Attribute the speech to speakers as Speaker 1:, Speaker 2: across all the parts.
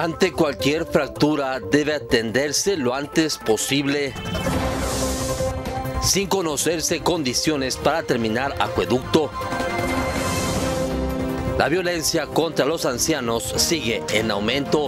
Speaker 1: Ante cualquier fractura debe atenderse lo antes posible, sin conocerse condiciones para terminar acueducto. La violencia contra los ancianos sigue en aumento.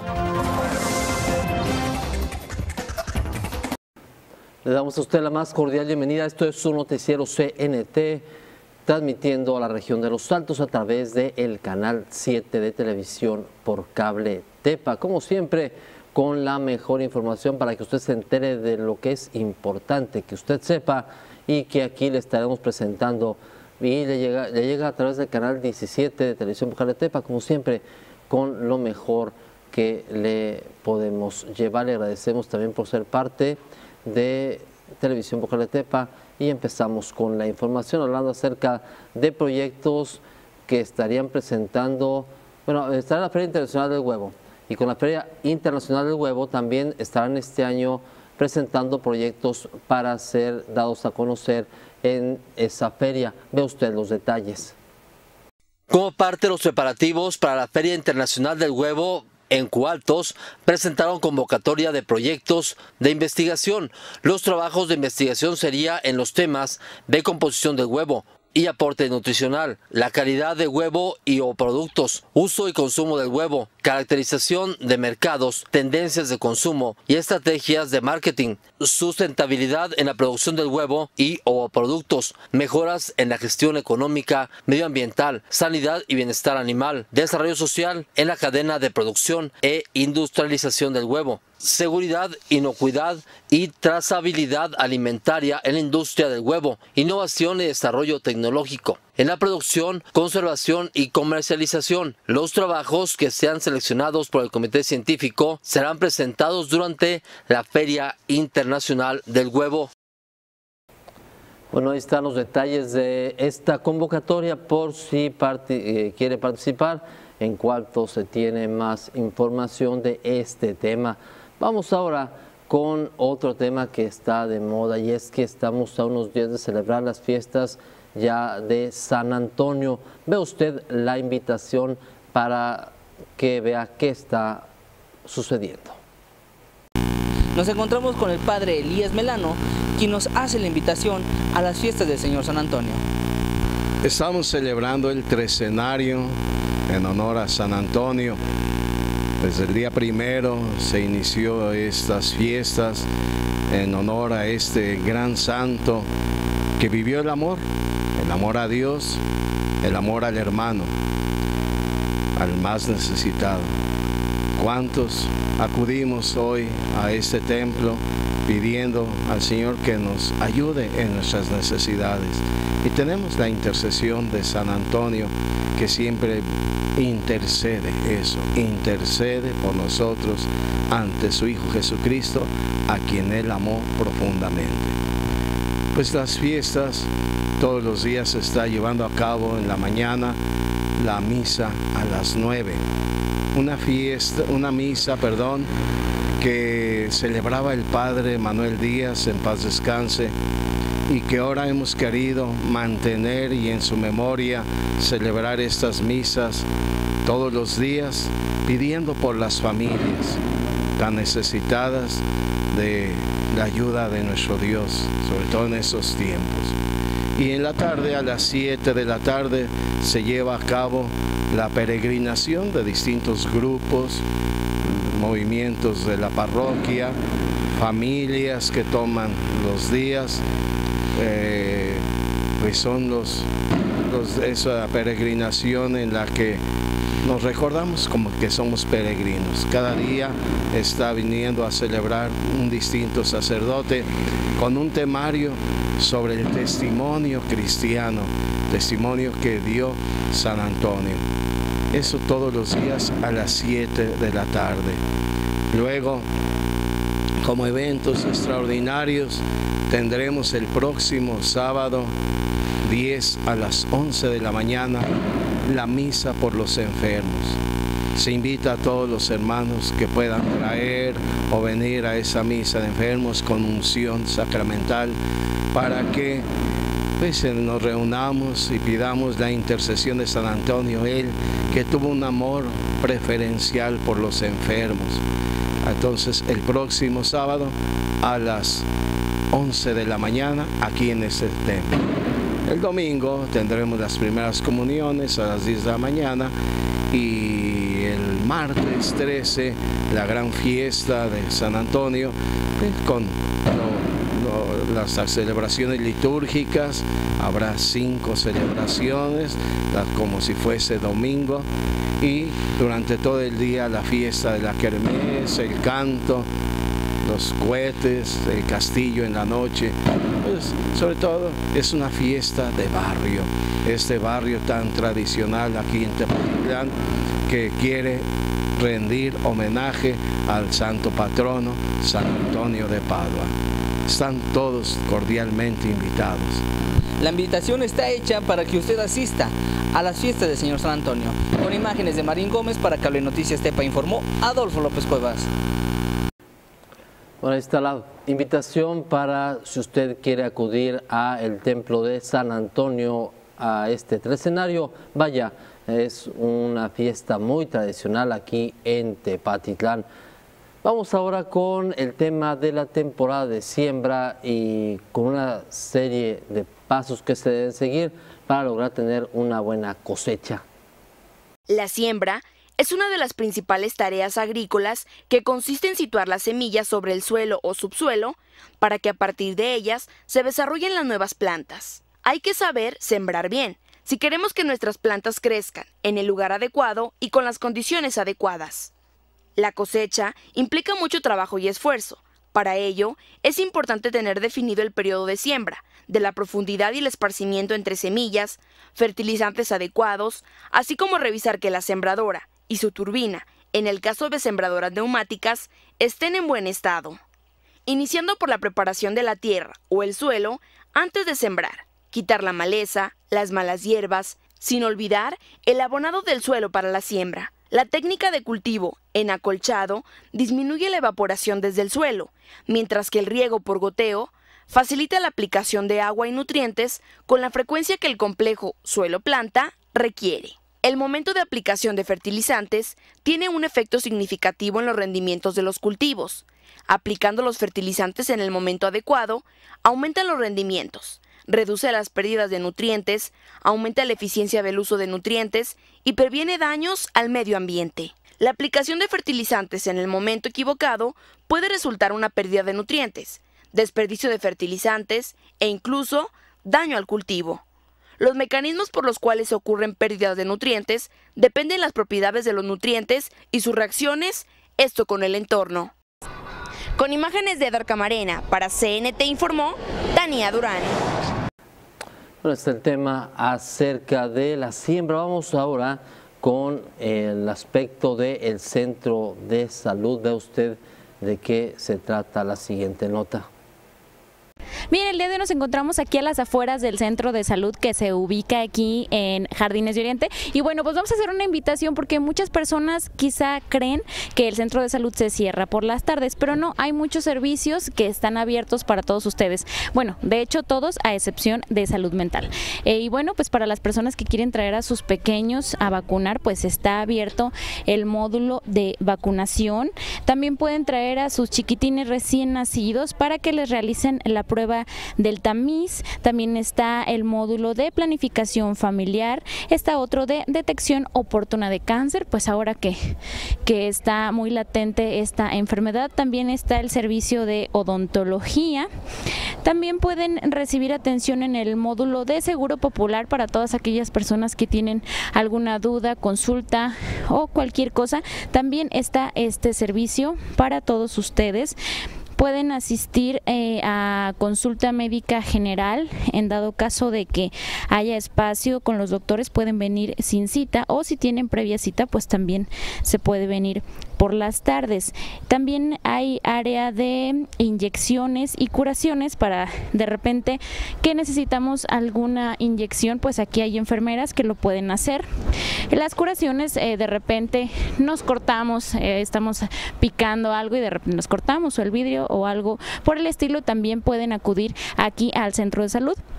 Speaker 1: Le damos a usted la más cordial bienvenida. Esto es su noticiero CNT, transmitiendo a la región de Los Altos a través del canal 7 de televisión por cable Tepa. Como siempre, con la mejor información para que usted se entere de lo que es importante que usted sepa y que aquí le estaremos presentando. Y le llega a través del canal 17 de televisión por cable Tepa, como siempre, con lo mejor que le podemos llevar. Le agradecemos también por ser parte de televisión por cable Tepa. Y empezamos con la información hablando acerca de proyectos que estarían presentando, bueno, estará la Feria Internacional del Huevo, y con la Feria Internacional del Huevo también estarán este año presentando proyectos para ser dados a conocer en esa feria. Ve usted los detalles. Como parte de los preparativos para la Feria Internacional del Huevo, en Cualtos presentaron convocatoria de proyectos de investigación. Los trabajos de investigación serían en los temas de composición del huevo y aporte nutricional, la calidad de huevo y o productos, uso y consumo del huevo, caracterización de mercados, tendencias de consumo y estrategias de marketing, sustentabilidad en la producción del huevo y o productos, mejoras en la gestión económica, medioambiental, sanidad y bienestar animal, desarrollo social en la cadena de producción e industrialización del huevo, seguridad, inocuidad y trazabilidad alimentaria en la industria del huevo, innovación y desarrollo tecnológico en la producción, conservación y comercialización. Los trabajos que sean seleccionados por el comité científico serán presentados durante la Feria Internacional del Huevo. Bueno, ahí están los detalles de esta convocatoria por si quiere participar. En cuanto se tiene más información de este tema. Vamos ahora con otro tema que está de moda, y es que estamos a unos días de celebrar las fiestas ya de San Antonio. Ve usted la invitación para que vea qué está sucediendo.
Speaker 2: Nos encontramos con el padre Elías Melano, quien nos hace la invitación a las fiestas del Señor San Antonio.
Speaker 3: Estamos celebrando el trecenario en honor a San Antonio. Desde el día primero se inició estas fiestas en honor a este gran santo que vivió el amor a Dios, el amor al hermano, al más necesitado. ¿Cuántos acudimos hoy a este templo pidiendo al Señor que nos ayude en nuestras necesidades? Y tenemos la intercesión de San Antonio, que siempre intercede por nosotros ante su Hijo Jesucristo, a quien Él amó profundamente. Pues las fiestas, todos los días se está llevando a cabo en la mañana la misa a las 9. Una misa que celebraba el Padre Manuel Díaz, en paz descanse, y que ahora hemos querido mantener y en su memoria celebrar estas misas todos los días, pidiendo por las familias tan necesitadas de la ayuda de nuestro Dios, sobre todo en esos tiempos. Y en la tarde, a las 7 de la tarde, se lleva a cabo la peregrinación de distintos grupos, movimientos de la parroquia, familias que toman los días, pues son esa peregrinación en la que nos recordamos como que somos peregrinos. Cada día está viniendo a celebrar un distinto sacerdote con un temario sobre el testimonio cristiano, testimonio que dio San Antonio. Eso todos los días a las 7 de la tarde. Luego, como eventos extraordinarios, tendremos el próximo sábado 10 a las 11 de la mañana la misa por los enfermos. Se invita a todos los hermanos que puedan traer o venir a esa misa de enfermos con unción sacramental, para que pues nos reunamos y pidamos la intercesión de San Antonio, él que tuvo un amor preferencial por los enfermos. Entonces el próximo sábado a las 11 de la mañana aquí en este templo. El domingo tendremos las primeras comuniones a las 10 de la mañana y el martes 13 la gran fiesta de San Antonio con las celebraciones litúrgicas. Habrá 5 celebraciones como si fuese domingo y durante todo el día la fiesta de la kermés, el canto, los cohetes, el castillo en la noche. Pues, sobre todo es una fiesta de barrio, este barrio tan tradicional aquí en Tepatitlán que quiere rendir homenaje al santo patrono San Antonio de Padua. Están todos cordialmente invitados.
Speaker 2: La invitación está hecha para que usted asista a las fiestas del Señor San Antonio. Con imágenes de Marín Gómez para Cable Noticias Tepa informó Adolfo López Cuevas.
Speaker 1: Bueno, ahí está la invitación para si usted quiere acudir al templo de San Antonio a este escenario. Vaya, es una fiesta muy tradicional aquí en Tepatitlán. Vamos ahora con el tema de la temporada de siembra y con una serie de pasos que se deben seguir para lograr tener una buena cosecha.
Speaker 4: La siembra es una de las principales tareas agrícolas que consiste en situar las semillas sobre el suelo o subsuelo para que a partir de ellas se desarrollen las nuevas plantas. Hay que saber sembrar bien si queremos que nuestras plantas crezcan en el lugar adecuado y con las condiciones adecuadas. La cosecha implica mucho trabajo y esfuerzo. Para ello, es importante tener definido el periodo de siembra, de la profundidad y el esparcimiento entre semillas, fertilizantes adecuados, así como revisar que la sembradora y su turbina, en el caso de sembradoras neumáticas, estén en buen estado. Iniciando por la preparación de la tierra o el suelo antes de sembrar, quitar la maleza, las malas hierbas, sin olvidar el abonado del suelo para la siembra. La técnica de cultivo en acolchado disminuye la evaporación desde el suelo, mientras que el riego por goteo facilita la aplicación de agua y nutrientes con la frecuencia que el complejo suelo-planta requiere. El momento de aplicación de fertilizantes tiene un efecto significativo en los rendimientos de los cultivos. Aplicando los fertilizantes en el momento adecuado, aumentan los rendimientos, reduce las pérdidas de nutrientes, aumenta la eficiencia del uso de nutrientes y previene daños al medio ambiente. La aplicación de fertilizantes en el momento equivocado puede resultar una pérdida de nutrientes, desperdicio de fertilizantes e incluso daño al cultivo. Los mecanismos por los cuales ocurren pérdidas de nutrientes dependen de las propiedades de los nutrientes y sus reacciones, esto con el entorno. Con imágenes de Edgar Camarena, para CNT informó Tania Durán.
Speaker 1: Bueno, este es el tema acerca de la siembra. Vamos ahora con el aspecto del centro de salud. Ve usted de qué se trata la siguiente nota.
Speaker 5: Bien, el día de hoy nos encontramos aquí a las afueras del centro de salud que se ubica aquí en Jardines de Oriente y bueno, pues vamos a hacer una invitación porque muchas personas quizá creen que el centro de salud se cierra por las tardes, pero no, hay muchos servicios que están abiertos para todos ustedes. Bueno, de hecho todos a excepción de salud mental. Y bueno, pues para las personas que quieren traer a sus pequeños a vacunar, pues está abierto el módulo de vacunación. También pueden traer a sus chiquitines recién nacidos para que les realicen la prueba del tamiz. También está el módulo de planificación familiar, está otro de detección oportuna de cáncer, pues ahora que está muy latente esta enfermedad. También está el servicio de odontología. También pueden recibir atención en el módulo de seguro popular para todas aquellas personas que tienen alguna duda, consulta o cualquier cosa. También está este servicio para todos ustedes. Pueden asistir a consulta médica general, en dado caso de que haya espacio con los doctores pueden venir sin cita o si tienen previa cita pues también se puede venir por las tardes. También hay área de inyecciones y curaciones para de repente que necesitamos alguna inyección, pues aquí hay enfermeras que lo pueden hacer. Las curaciones de repente nos cortamos, estamos picando algo y de repente nos cortamos o el vidrio o algo por el estilo, también pueden acudir aquí al centro de salud.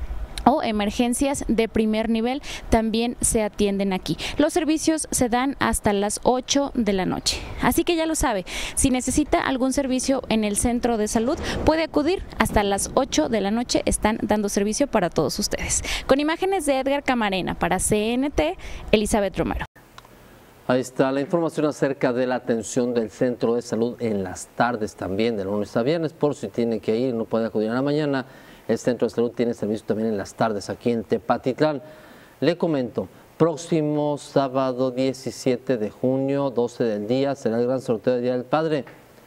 Speaker 5: o emergencias de primer nivel también se atienden aquí. Los servicios se dan hasta las 8 de la noche. Así que ya lo sabe, si necesita algún servicio en el centro de salud, puede acudir hasta las 8 de la noche. Están dando servicio para todos ustedes. Con imágenes de Edgar Camarena para CNT, Elizabeth Romero.
Speaker 1: Ahí está la información acerca de la atención del centro de salud en las tardes también, de lunes a viernes, por si tiene que ir, no puede acudir en la mañana. El centro de salud tiene servicio también en las tardes aquí en Tepatitlán. Le comento, próximo sábado 17 de junio, 12 del día, será el gran sorteo del Día del Padre.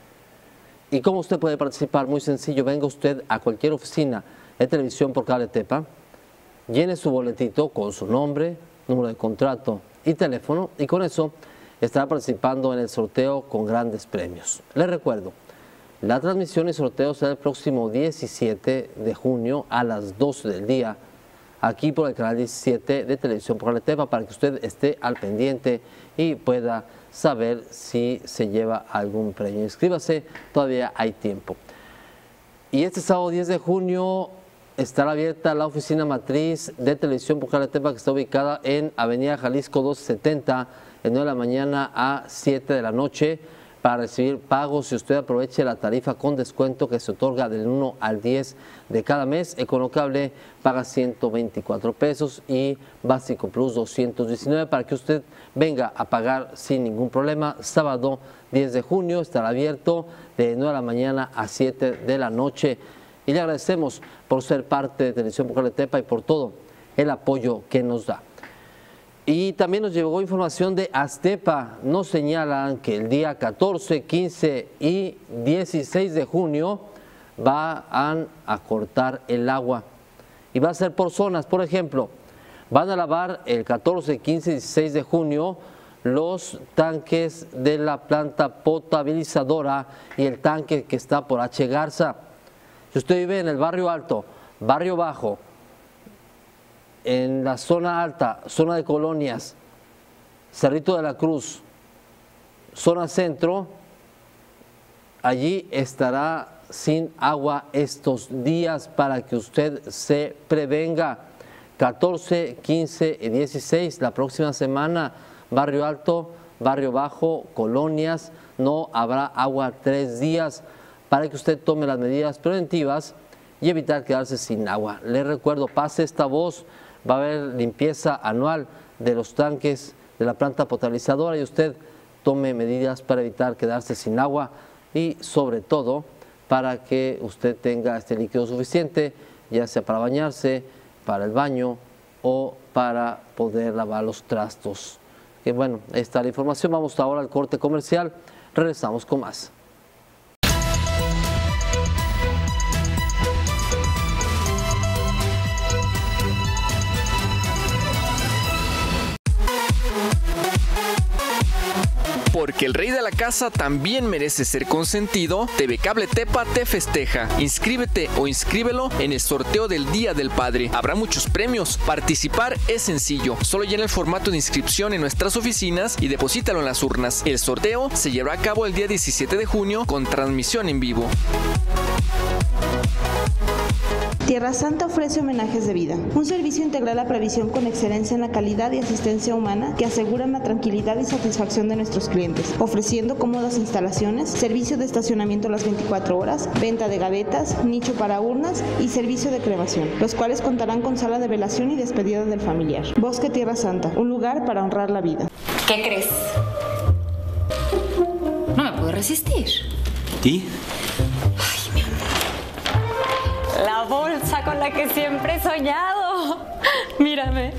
Speaker 1: ¿Y cómo usted puede participar? Muy sencillo, venga usted a cualquier oficina de televisión por cable Tepa, llene su boletito con su nombre, número de contrato y teléfono, y con eso estará participando en el sorteo con grandes premios. Les recuerdo, la transmisión y sorteo será el próximo 17 de junio a las 12 del día, aquí por el canal 17 de televisión por cable Tepa, para que usted esté al pendiente y pueda saber si se lleva algún premio. Inscríbase, todavía hay tiempo. Y este sábado 10 de junio estará abierta la oficina matriz de televisión por cable Tepa, que está ubicada en Avenida Jalisco 270, de 9 de la mañana a 7 de la noche, para recibir pagos si usted aproveche la tarifa con descuento que se otorga del 1 al 10 de cada mes. Econocable paga 124 pesos y Básico Plus 219, para que usted venga a pagar sin ningún problema. Sábado 10 de junio estará abierto de 9 de la mañana a 7 de la noche. Y le agradecemos por ser parte de Televisión por cable Tepa y por todo el apoyo que nos da. Y también nos llegó información de Aztepa. Nos señalan que el día 14, 15 y 16 de junio van a cortar el agua. Y va a ser por zonas. Por ejemplo, van a lavar el 14, 15 y 16 de junio los tanques de la planta potabilizadora y el tanque que está por H. Garza. Si usted vive en el barrio alto, barrio bajo, en la zona alta, zona de colonias, Cerrito de la Cruz, zona centro, allí estará sin agua estos días, para que usted se prevenga. 14, 15 y 16, la próxima semana, barrio alto, barrio bajo, colonias, no habrá agua 3 días, para que usted tome las medidas preventivas y evitar quedarse sin agua. Les recuerdo, pase esta voz, va a haber limpieza anual de los tanques de la planta potabilizadora y usted tome medidas para evitar quedarse sin agua y sobre todo para que usted tenga este líquido suficiente, ya sea para bañarse, para el baño o para poder lavar los trastos. Que bueno, esta es la información. Vamos ahora al corte comercial, regresamos con más.
Speaker 6: Porque el rey de la casa también merece ser consentido, TV Cable Tepa te festeja. Inscríbete o inscríbelo en el sorteo del Día del Padre. Habrá muchos premios. Participar es sencillo. Solo llena el formato de inscripción en nuestras oficinas y deposítalo en las urnas. El sorteo se llevará a cabo el día 17 de junio con transmisión en vivo.
Speaker 7: Tierra Santa ofrece homenajes de vida, un servicio integral a previsión con excelencia en la calidad y asistencia humana que aseguran la tranquilidad y satisfacción de nuestros clientes, ofreciendo cómodas instalaciones, servicio de estacionamiento las 24 horas, venta de gavetas, nicho para urnas y servicio de cremación, los cuales contarán con sala de velación y despedida del familiar. Bosque Tierra Santa, un lugar para honrar la vida.
Speaker 8: ¿Qué crees? No me puedo resistir.
Speaker 9: ¿Y?
Speaker 8: La bolsa con la que siempre he soñado. Mírame.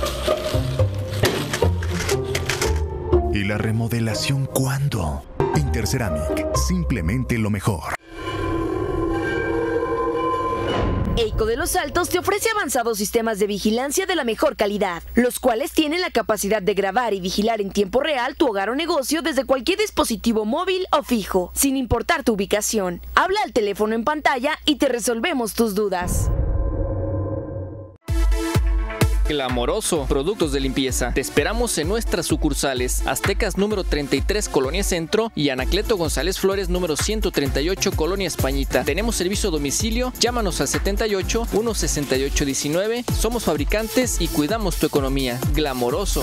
Speaker 10: ¿Y la remodelación cuándo? Interceramic, simplemente lo mejor.
Speaker 4: EICO de Los Altos te ofrece avanzados sistemas de vigilancia de la mejor calidad, los cuales tienen la capacidad de grabar y vigilar en tiempo real tu hogar o negocio desde cualquier dispositivo móvil o fijo, sin importar tu ubicación. Habla al teléfono en pantalla y te resolvemos tus dudas.
Speaker 6: Glamoroso, productos de limpieza. Te esperamos en nuestras sucursales: Aztecas número 33, Colonia Centro, y Anacleto González Flores número 138, Colonia Españita. Tenemos servicio a domicilio. Llámanos al 78 168 19. Somos fabricantes y cuidamos tu economía. Glamoroso.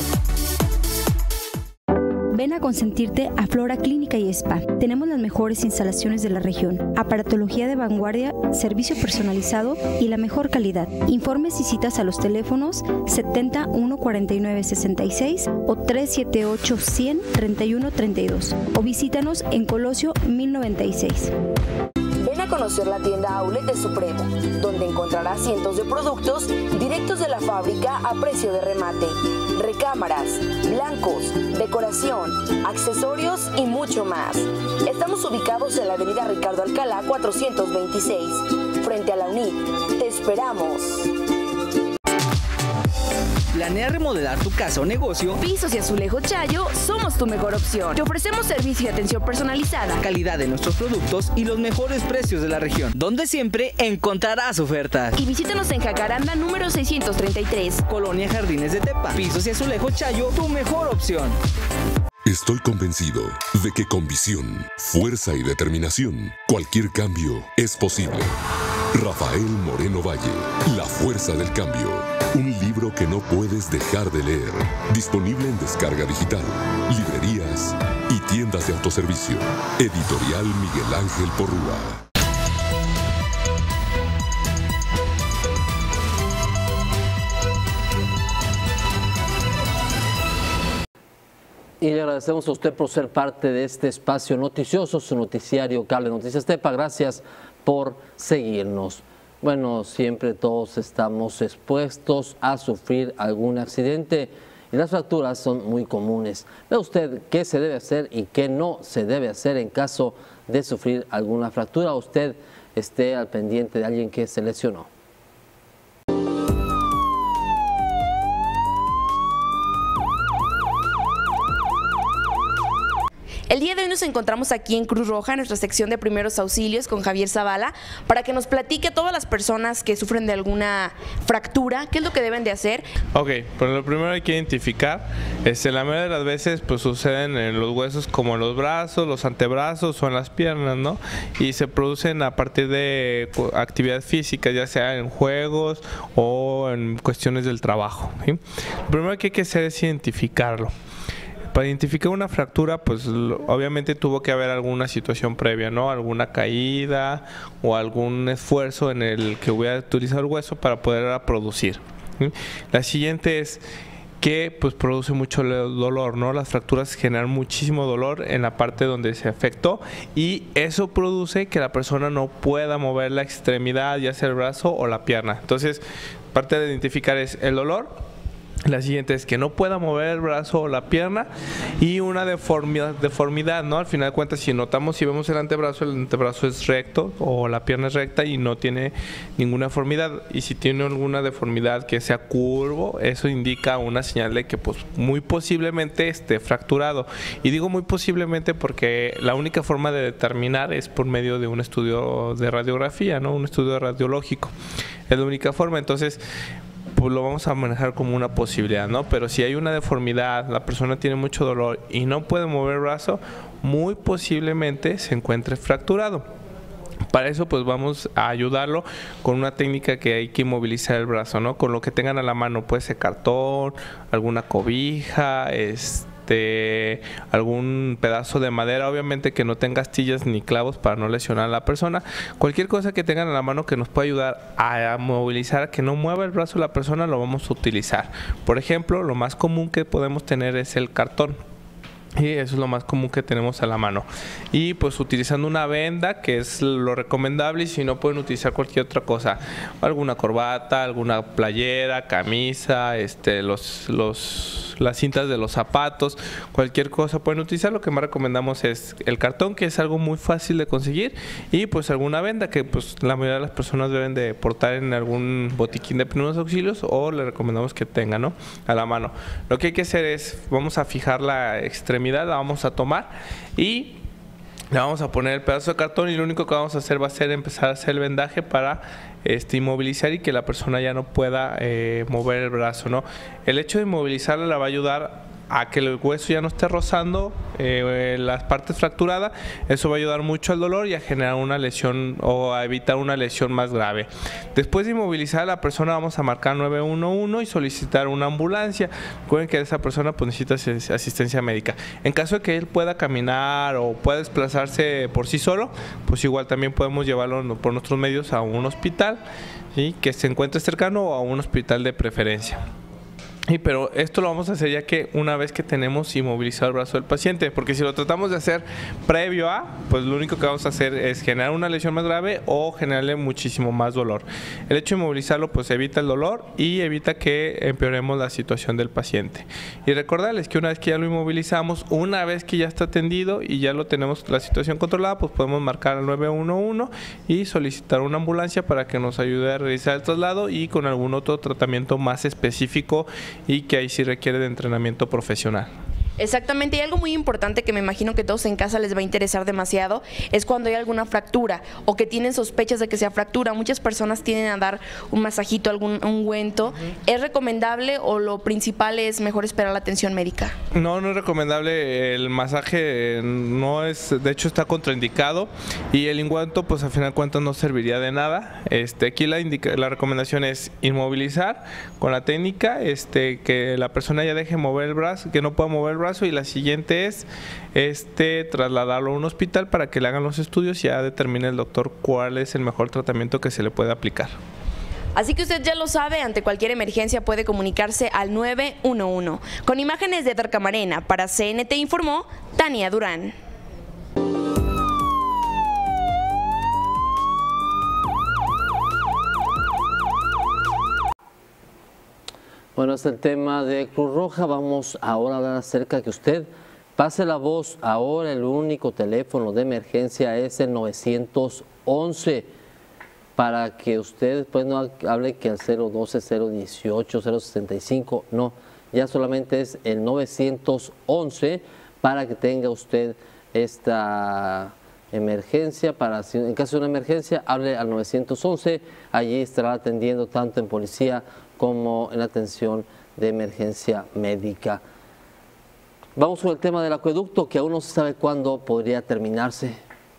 Speaker 9: Ven a consentirte a Flora Clínica y Spa. Tenemos las mejores instalaciones de la región, aparatología de vanguardia, servicio personalizado y la mejor calidad. Informes y citas a los teléfonos 70 149 66 o 378 100 31 32 o visítanos en Colosio 1096.
Speaker 4: Ven a conocer la tienda Outlet de Supremo, donde encontrarás cientos de productos directos de la fábrica a precio de remate. Recámaras, blancos, decoración, accesorios y mucho más. Estamos ubicados en la avenida Ricardo Alcalá 426, frente a la UNIT. Te esperamos.
Speaker 2: ¿Planea remodelar tu casa o negocio?
Speaker 4: Pisos y Azulejo Chayo somos tu mejor opción. Te ofrecemos servicio y atención personalizada,
Speaker 2: Calidad de nuestros productos y los mejores precios de la región, donde siempre encontrarás ofertas.
Speaker 4: y visítanos en Jacaranda número 633.
Speaker 2: Colonia Jardines de Tepa. Pisos y Azulejo Chayo, tu mejor opción.
Speaker 11: Estoy convencido de que con visión, fuerza y determinación, cualquier cambio es posible. Rafael Moreno Valle, La Fuerza del Cambio. Un libro que no puedes dejar de leer. Disponible en descarga digital, librerías y tiendas de autoservicio. Editorial Miguel Ángel Porrúa.
Speaker 1: Y le agradecemos a usted por ser parte de este espacio noticioso, su noticiario Cable Noticias Tepa. Gracias por seguirnos. Bueno, siempre todos estamos expuestos a sufrir algún accidente y las fracturas son muy comunes. Vea usted qué se debe hacer y qué no se debe hacer en caso de sufrir alguna fractura. Usted esté al pendiente de alguien que se lesionó.
Speaker 4: El día de hoy nos encontramos aquí en Cruz Roja, en nuestra sección de primeros auxilios, con Javier Zavala, para que nos platique a todas las personas que sufren de alguna fractura, qué es lo que deben de hacer.
Speaker 12: Ok, pues lo primero hay que identificar, la mayoría de las veces pues suceden en los huesos como en los brazos, los antebrazos o en las piernas, ¿no? Y se producen a partir de actividad física, ya sea en juegos o en cuestiones del trabajo, ¿sí? Lo primero que hay que hacer es identificarlo. Para identificar una fractura, pues obviamente tuvo que haber alguna situación previa, ¿no? Alguna caída o algún esfuerzo en el que hubiera utilizado el hueso para poder producir, ¿sí? La siguiente es que pues produce mucho dolor, ¿no? Las fracturas generan muchísimo dolor en la parte donde se afectó y eso produce que la persona no pueda mover la extremidad, ya sea el brazo o la pierna. Entonces, parte de identificar es el dolor. La siguiente es que no pueda mover el brazo o la pierna y una deformidad, ¿no? Al final de cuentas, si vemos el antebrazo es recto o la pierna es recta y no tiene ninguna deformidad. Y si tiene alguna deformidad que sea curvo, eso indica una señal de que pues muy posiblemente esté fracturado. Y digo muy posiblemente porque la única forma de determinar es por medio de un estudio de radiografía, ¿no? Un estudio radiológico. Es la única forma. Entonces, pues lo vamos a manejar como una posibilidad, ¿no? Pero si hay una deformidad, la persona tiene mucho dolor y no puede mover el brazo, muy posiblemente se encuentre fracturado. Para eso pues vamos a ayudarlo con una técnica que hay que inmovilizar el brazo, ¿no? Con lo que tengan a la mano, puede ser cartón, alguna cobija, algún pedazo de madera, obviamente que no tenga astillas ni clavos para no lesionar a la persona. Cualquier cosa que tengan a la mano que nos pueda ayudar a movilizar, a que no mueva el brazo la persona, lo vamos a utilizar. Por ejemplo, lo más común que podemos tener es el cartón. Y eso es lo más común que tenemos a la mano. Y pues utilizando una venda, que es lo recomendable, y si no pueden utilizar cualquier otra cosa, alguna corbata, alguna playera, camisa, las cintas de los zapatos, cualquier cosa pueden utilizar. Lo que más recomendamos es el cartón, que es algo muy fácil de conseguir, y pues alguna venda que pues la mayoría de las personas deben de portar en algún botiquín de primeros auxilios, o le recomendamos que tengan, ¿no?, a la mano. Lo que hay que hacer es, vamos a fijar la extremidad, la vamos a tomar y Le vamos a poner el pedazo de cartón y lo único que vamos a hacer va a ser empezar a hacer el vendaje para inmovilizar y que la persona ya no pueda mover el brazo, ¿no? El hecho de inmovilizarla la va a ayudar a que el hueso ya no esté rozando las partes fracturadas. Eso va a ayudar mucho al dolor y a generar una lesión o a evitar una lesión más grave. Después de inmovilizar a la persona vamos a marcar 911 y solicitar una ambulancia. Recuerden que esa persona pues, necesita asistencia médica. En caso de que él pueda caminar o pueda desplazarse por sí solo, pues igual también podemos llevarlo por nuestros medios a un hospital, ¿sí?, que se encuentre cercano o a un hospital de preferencia. Pero esto lo vamos a hacer ya que una vez que tenemos inmovilizado el brazo del paciente, porque si lo tratamos de hacer previo a, pues lo único que vamos a hacer es generar una lesión más grave o generarle muchísimo más dolor. El hecho de inmovilizarlo pues evita el dolor y evita que empeoremos la situación del paciente. Y recordarles que una vez que ya lo inmovilizamos, una vez que ya está atendido y ya lo tenemos la situación controlada, pues podemos marcar al 911 y solicitar una ambulancia para que nos ayude a realizar el traslado y con algún otro tratamiento más específico y que ahí sí requiere de entrenamiento profesional.
Speaker 4: Exactamente, y algo muy importante que me imagino que todos en casa les va a interesar demasiado es cuando hay alguna fractura o que tienen sospechas de que sea fractura. Muchas personas tienden a dar un masajito, algún ungüento. ¿Es recomendable o lo principal es mejor esperar la atención médica? No,
Speaker 12: no es recomendable. El masaje no es, de hecho está contraindicado y el ungüento pues al final de cuentas no serviría de nada. Aquí la recomendación es inmovilizar con la técnica, que la persona ya deje mover el brazo, que no pueda mover el brazo, y la siguiente es trasladarlo a un hospital para que le hagan los estudios y ya determine el doctor cuál es el mejor tratamiento que se le puede aplicar.
Speaker 4: Así que usted ya lo sabe, ante cualquier emergencia puede comunicarse al 911. Con imágenes de Edgar Camarena, para CNT informó Tania Durán.
Speaker 1: Bueno, es el tema de Cruz Roja. Vamos ahora a hablar acerca de que usted pase la voz. Ahora el único teléfono de emergencia es el 911. Para que usted pues no hable que al 012, 018, 065, no. Ya solamente es el 911 para que tenga usted esta emergencia. En caso de una emergencia, hable al 911. Allí estará atendiendo tanto en policía como en atención de emergencia médica. Vamos con el tema del acueducto, que aún no se sabe cuándo podría terminarse.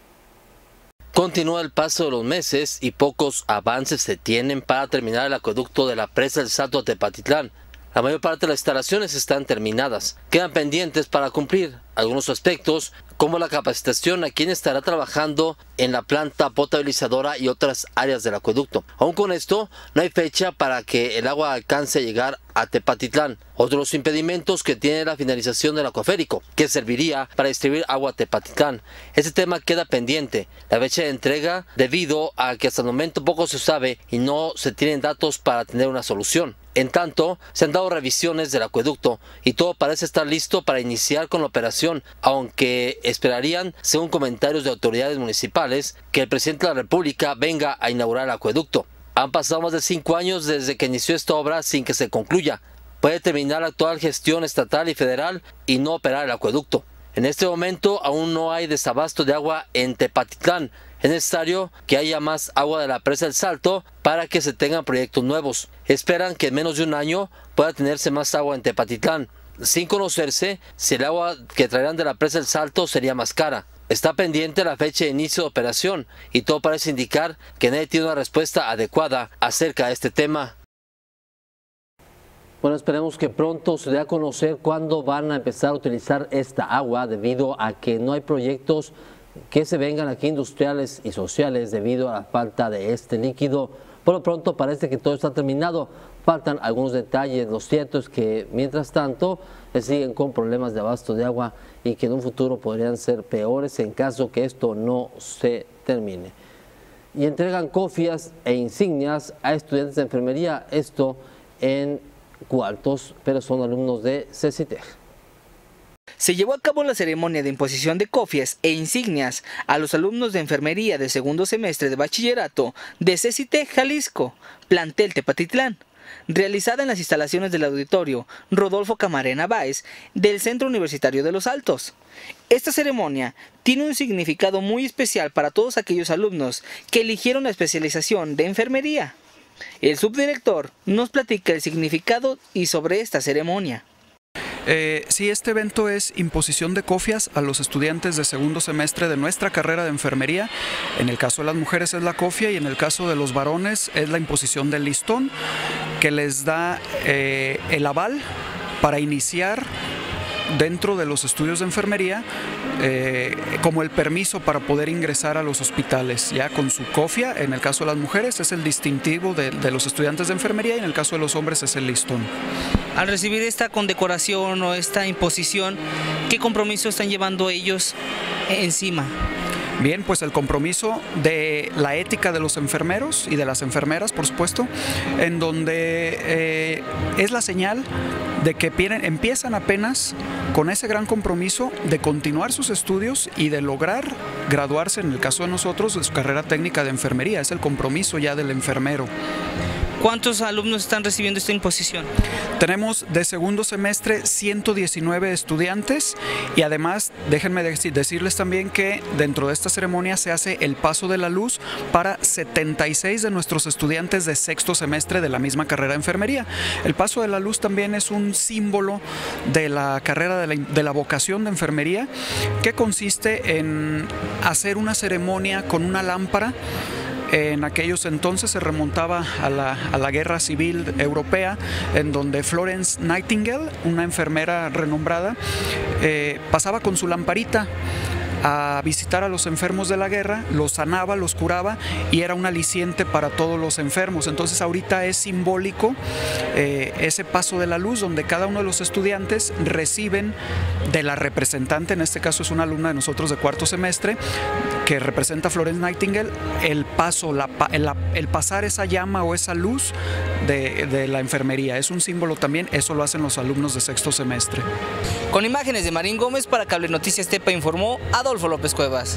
Speaker 13: Continúa el paso de los meses y pocos avances se tienen para terminar el acueducto de la presa del Salto a Tepatitlán. La mayor parte de las instalaciones están terminadas. Quedan pendientes para cumplir algunos aspectos, como la capacitación a quien estará trabajando en la planta potabilizadora y otras áreas del acueducto. Aún con esto, no hay fecha para que el agua alcance a llegar a Tepatitlán. Otros impedimentos que tiene la finalización del acuaférico, que serviría para distribuir agua a Tepatitlán. Este tema queda pendiente, la fecha de entrega, debido a que hasta el momento poco se sabe y no se tienen datos para tener una solución. En tanto, se han dado revisiones del acueducto y todo parece estar listo para iniciar con la operación, aunque esperarían, según comentarios de autoridades municipales, que el presidente de la República venga a inaugurar el acueducto. Han pasado más de 5 años desde que inició esta obra sin que se concluya. Puede terminar la actual gestión estatal y federal y no operar el acueducto. En este momento aún no hay desabasto de agua en Tepatitlán. Es necesario que haya más agua de la presa del Salto para que se tengan proyectos nuevos. Esperan que en menos de un año pueda tenerse más agua en Tepatitlán, sin conocerse si el agua que traerán de la presa del Salto sería más cara. Está pendiente la fecha de inicio de operación y todo parece indicar que nadie tiene una respuesta adecuada acerca de este tema.
Speaker 1: Bueno, esperemos que pronto se dé a conocer cuándo van a empezar a utilizar esta agua, debido a que no hay proyectos que se vengan aquí industriales y sociales debido a la falta de este líquido. Por lo pronto parece que todo está terminado, faltan algunos detalles. Lo cierto es que mientras tanto siguen con problemas de abasto de agua y que en un futuro podrían ser peores en caso que esto no se termine. Y entregan cofias e insignias a estudiantes de enfermería, esto en Cuartos, pero son alumnos de CECITEG.
Speaker 2: Se llevó a cabo la ceremonia de imposición de cofias e insignias a los alumnos de enfermería de segundo semestre de bachillerato de CECITEG Jalisco, plantel Tepatitlán. realizada en las instalaciones del auditorio Rodolfo Camarena Báez del Centro Universitario de Los Altos. Esta ceremonia tiene un significado muy especial para todos aquellos alumnos que eligieron la especialización de enfermería. El subdirector nos platica el significado y sobre esta ceremonia.
Speaker 14: Sí, este evento es imposición de cofias a los estudiantes de segundo semestre de nuestra carrera de enfermería. En el caso de las mujeres es la cofia y en el caso de los varones es la imposición del listón, que les da el aval para iniciar dentro de los estudios de enfermería, como el permiso para poder ingresar a los hospitales, ya con su cofia. En el caso de las mujeres es el distintivo de los estudiantes de enfermería y en el caso de los hombres es el listón.
Speaker 2: Al recibir esta condecoración o esta imposición, ¿qué compromiso están llevando ellos encima?
Speaker 14: Bien, pues el compromiso de la ética de los enfermeros y de las enfermeras, por supuesto, en donde es la señal de que empiezan apenas con ese gran compromiso de continuar sus estudios y de lograr graduarse, en el caso de nosotros, de su carrera técnica de enfermería. Es el compromiso ya del enfermero.
Speaker 2: ¿Cuántos alumnos están recibiendo esta imposición?
Speaker 14: Tenemos de segundo semestre 119 estudiantes y además déjenme decirles también que dentro de esta ceremonia se hace el paso de la luz para 76 de nuestros estudiantes de sexto semestre de la misma carrera de enfermería. El paso de la luz también es un símbolo de la carrera de la vocación de enfermería, que consiste en hacer una ceremonia con una lámpara. En aquellos entonces se remontaba a la Guerra Civil Europea, en donde Florence Nightingale, una enfermera renombrada, pasaba con su lamparita a visitar a los enfermos de la guerra, los sanaba, los curaba y era un aliciente para todos los enfermos. Entonces ahorita es simbólico ese paso de la luz, donde cada uno de los estudiantes reciben de la representante, en este caso es una alumna de nosotros de cuarto semestre, que representa a Florence Nightingale, el paso, el pasar esa llama o esa luz de la enfermería. Es un símbolo también, eso lo hacen los alumnos de sexto semestre.
Speaker 2: Con imágenes de Marín Gómez para Cable Noticias Tepa informó Adolfo López Cuevas.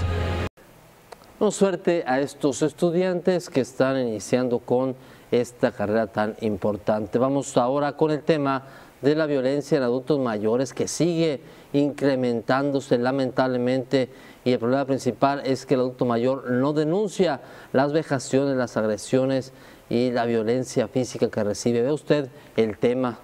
Speaker 1: Bueno, suerte a estos estudiantes que están iniciando con esta carrera tan importante. Vamos ahora con el tema de la violencia en adultos mayores, que sigue incrementándose lamentablemente, y el problema principal es que el adulto mayor no denuncia las vejaciones, las agresiones y la violencia física que recibe. Ve usted el tema.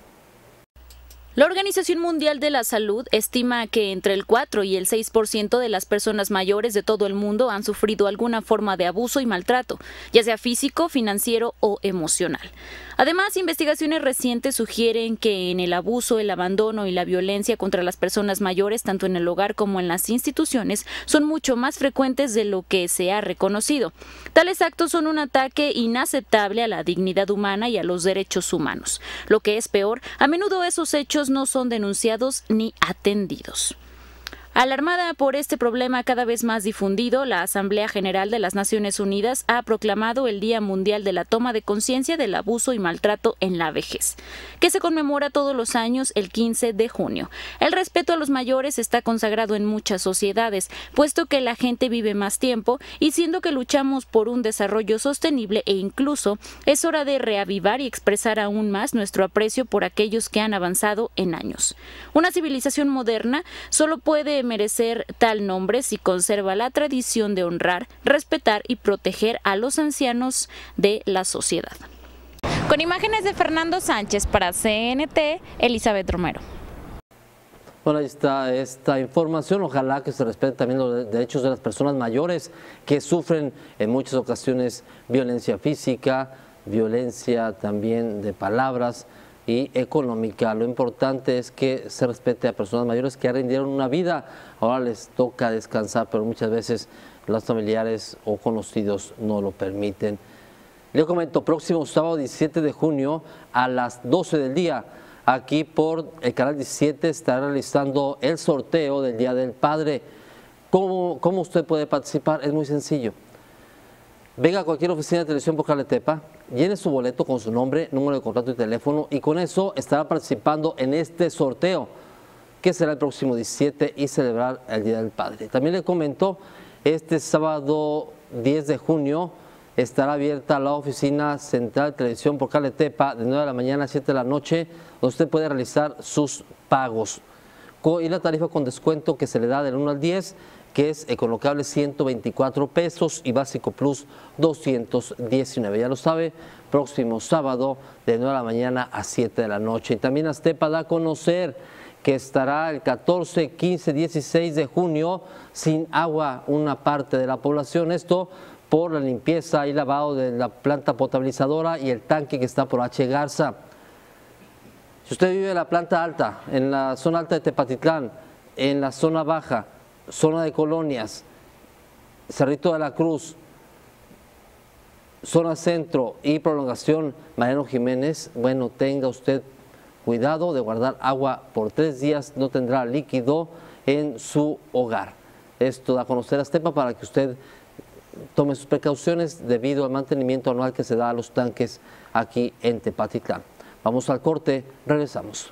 Speaker 5: La Organización Mundial de la Salud estima que entre el 4 y el 6% de las personas mayores de todo el mundo han sufrido alguna forma de abuso y maltrato, ya sea físico, financiero o emocional. Además, investigaciones recientes sugieren que en el abuso, el abandono y la violencia contra las personas mayores, tanto en el hogar como en las instituciones, son mucho más frecuentes de lo que se ha reconocido. Tales actos son un ataque inaceptable a la dignidad humana y a los derechos humanos. Lo que es peor, a menudo esos hechos no son denunciados ni atendidos. Alarmada por este problema cada vez más difundido, la Asamblea General de las Naciones Unidas ha proclamado el Día Mundial de la Toma de Conciencia del Abuso y Maltrato en la Vejez, que se conmemora todos los años el 15 de junio. El respeto a los mayores está consagrado en muchas sociedades, puesto que la gente vive más tiempo y siendo que luchamos por un desarrollo sostenible e incluso es hora de reavivar y expresar aún más nuestro aprecio por aquellos que han avanzado en años. Una civilización moderna solo puede merecer tal nombre si conserva la tradición de honrar, respetar y proteger a los ancianos de la sociedad. Con imágenes de Fernando Sánchez para CNT, Elizabeth Romero.
Speaker 1: Bueno, ahí está esta información. Ojalá que se respeten también los derechos de las personas mayores que sufren en muchas ocasiones violencia física, violencia también de palabras y económica. Lo importante es que se respete a personas mayores que rindieron una vida, ahora les toca descansar, pero muchas veces los familiares o conocidos no lo permiten. Les comento, próximo sábado 17 de junio a las 12 del día, aquí por el canal 17 estará realizando el sorteo del Día del Padre. ¿Cómo usted puede participar? Es muy sencillo. Venga a cualquier oficina de televisión por Cable Tepa, llene su boleto con su nombre, número de contrato y teléfono y con eso estará participando en este sorteo que será el próximo 17 y celebrar el Día del Padre. También le comento, este sábado 10 de junio estará abierta la oficina central de televisión por cable Tepa de 9 de la mañana a 7 de la noche, donde usted puede realizar sus pagos. Y la tarifa con descuento que se le da del 1 al 10, que es Econocable 124 pesos y Básico Plus 219. Ya lo sabe, próximo sábado de 9 de la mañana a 7 de la noche. Y también Aztepa da a conocer que estará el 14, 15, 16 de junio sin agua una parte de la población. Esto por la limpieza y lavado de la planta potabilizadora y el tanque que está por H. Garza. Si usted vive en la planta alta, en la zona alta de Tepatitlán, en la zona baja, zona de colonias, Cerrito de la Cruz, zona centro y prolongación Mariano Jiménez, bueno, tenga usted cuidado de guardar agua por 3 días, no tendrá líquido en su hogar. Esto da a conocer a Aztepa para que usted tome sus precauciones debido al mantenimiento anual que se da a los tanques aquí en Tepatitlán. Vamos al corte, regresamos.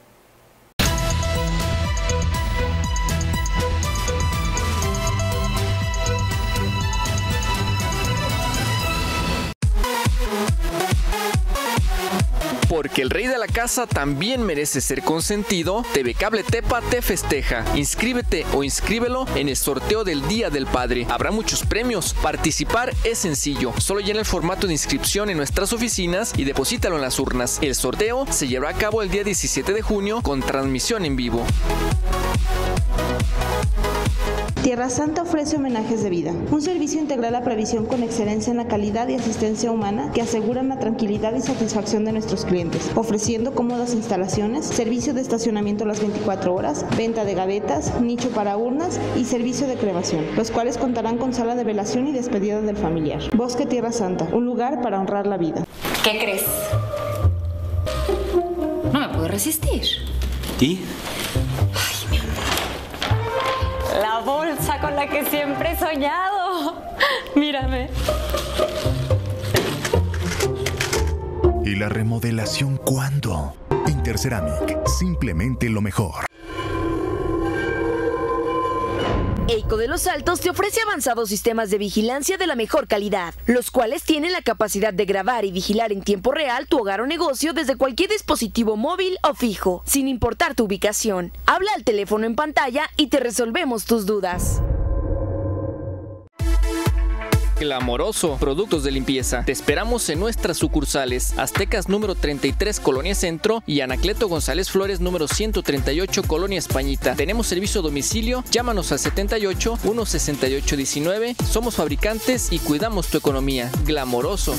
Speaker 6: Porque el rey de la casa también merece ser consentido, TV Cable Tepa te festeja. Inscríbete o inscríbelo en el sorteo del Día del Padre. Habrá muchos premios. Participar es sencillo. Solo llena el formato de inscripción en nuestras oficinas y deposítalo en las urnas. El sorteo se llevará a cabo el día 17 de junio con transmisión en vivo.
Speaker 7: Tierra Santa ofrece homenajes de vida, un servicio integral a previsión con excelencia en la calidad y asistencia humana que aseguran la tranquilidad y satisfacción de nuestros clientes, ofreciendo cómodas instalaciones, servicio de estacionamiento las 24 horas, venta de gavetas, nicho para urnas y servicio de cremación, los cuales contarán con sala de velación y despedida del familiar. Bosque Tierra Santa, un lugar para honrar la vida.
Speaker 8: ¿Qué crees? No me puedo resistir.
Speaker 15: ¿Y?
Speaker 8: La bolsa con la que siempre he soñado. Mírame.
Speaker 10: ¿Y la remodelación cuándo? Interceramic, simplemente lo mejor.
Speaker 4: EICO de Los Altos te ofrece avanzados sistemas de vigilancia de la mejor calidad, los cuales tienen la capacidad de grabar y vigilar en tiempo real tu hogar o negocio desde cualquier dispositivo móvil o fijo, sin importar tu ubicación. Habla al teléfono en pantalla y te resolvemos tus dudas.
Speaker 6: Glamoroso, productos de limpieza. Te esperamos en nuestras sucursales: Aztecas número 33, Colonia Centro, y Anacleto González Flores número 138, Colonia Españita. Tenemos servicio a domicilio. Llámanos al 78 168 19. Somos fabricantes y cuidamos tu economía. Glamoroso.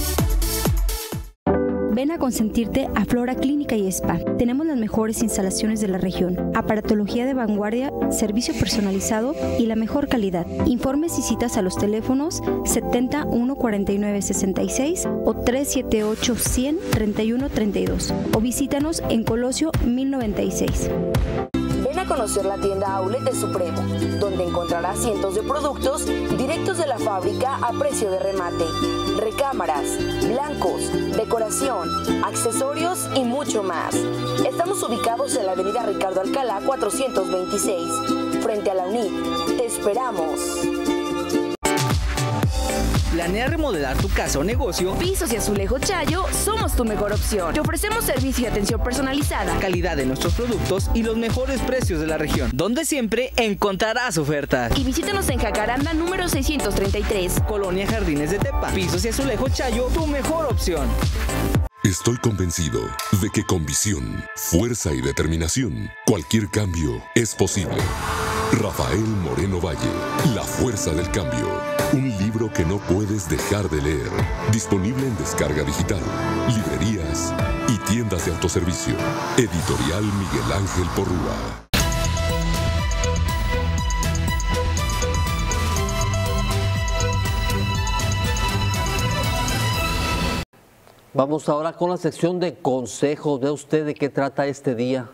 Speaker 9: Ven a consentirte a Flora Clínica y Spa. Tenemos las mejores instalaciones de la región, aparatología de vanguardia, servicio personalizado y la mejor calidad. Informes y citas a los teléfonos 70 149 66 o 378 100 31 32 o visítanos en Colosio 1096.
Speaker 4: Ven a conocer la tienda Outlet de Supremo, donde encontrarás cientos de productos directos de la fábrica a precio de remate. Recámaras, blancos, decoración, accesorios y mucho más. Estamos ubicados en la avenida Ricardo Alcalá 426, frente a la UNIT. Te esperamos.
Speaker 2: ¿Planea remodelar tu casa o negocio?
Speaker 4: Pisos y Azulejo Chayo somos tu mejor opción. Te ofrecemos servicio y atención personalizada,
Speaker 2: Calidad de nuestros productos y los mejores precios de la región, donde siempre encontrarás ofertas.
Speaker 4: y visítanos en Jacaranda número 633.
Speaker 2: Colonia Jardines de Tepa. Pisos y Azulejo Chayo, tu mejor opción.
Speaker 11: Estoy convencido de que con visión, fuerza y determinación, cualquier cambio es posible. Rafael Moreno Valle, La Fuerza del Cambio. Un libro que no puedes dejar de leer. Disponible en descarga digital, librerías y tiendas de autoservicio. Editorial Miguel Ángel Porrúa.
Speaker 1: Vamos ahora con la sección de consejos. ¿Ve usted de qué trata este día?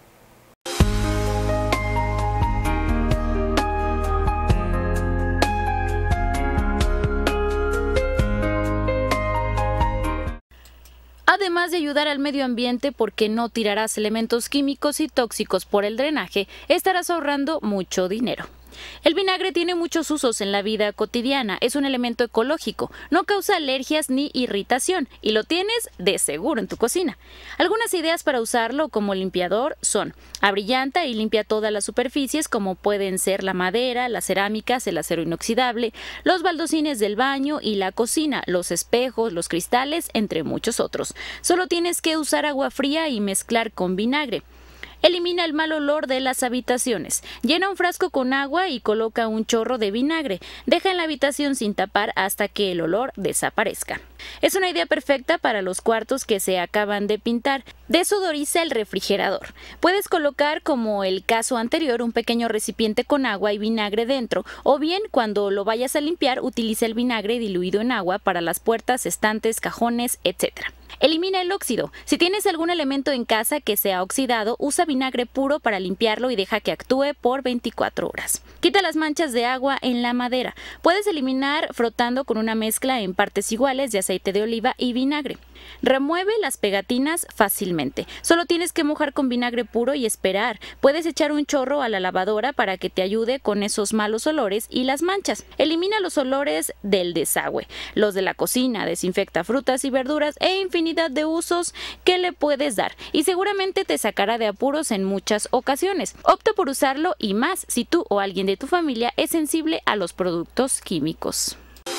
Speaker 5: Además de ayudar al medio ambiente porque no tirarás elementos químicos y tóxicos por el drenaje, estarás ahorrando mucho dinero. El vinagre tiene muchos usos en la vida cotidiana, es un elemento ecológico, no causa alergias ni irritación y lo tienes de seguro en tu cocina. Algunas ideas para usarlo como limpiador son: abrillanta y limpia todas las superficies como pueden ser la madera, las cerámicas, el acero inoxidable, los baldosines del baño y la cocina, los espejos, los cristales, entre muchos otros. Solo tienes que usar agua fría y mezclar con vinagre. Elimina el mal olor de las habitaciones. Llena un frasco con agua y coloca un chorro de vinagre. Deja en la habitación sin tapar hasta que el olor desaparezca. Es una idea perfecta para los cuartos que se acaban de pintar. Desodoriza el refrigerador. Puedes colocar, como el caso anterior, un pequeño recipiente con agua y vinagre dentro, o bien cuando lo vayas a limpiar, utiliza el vinagre diluido en agua para las puertas, estantes, cajones, etc. Elimina el óxido. Si tienes algún elemento en casa que se ha oxidado, usa vinagre puro para limpiarlo y deja que actúe por 24 horas. Quita las manchas de agua en la madera. Puedes eliminar frotando con una mezcla en partes iguales de aceite de oliva y vinagre. Remueve las pegatinas fácilmente. Solo tienes que mojar con vinagre puro y esperar. Puedes echar un chorro a la lavadora para que te ayude con esos malos olores y las manchas. Elimina los olores del desagüe, los de la cocina, desinfecta frutas y verduras e infinidad de usos que le puedes dar. Y seguramente te sacará de apuros en muchas ocasiones. Opta por usarlo y más si tú o alguien de tu familia es sensible a los productos químicos.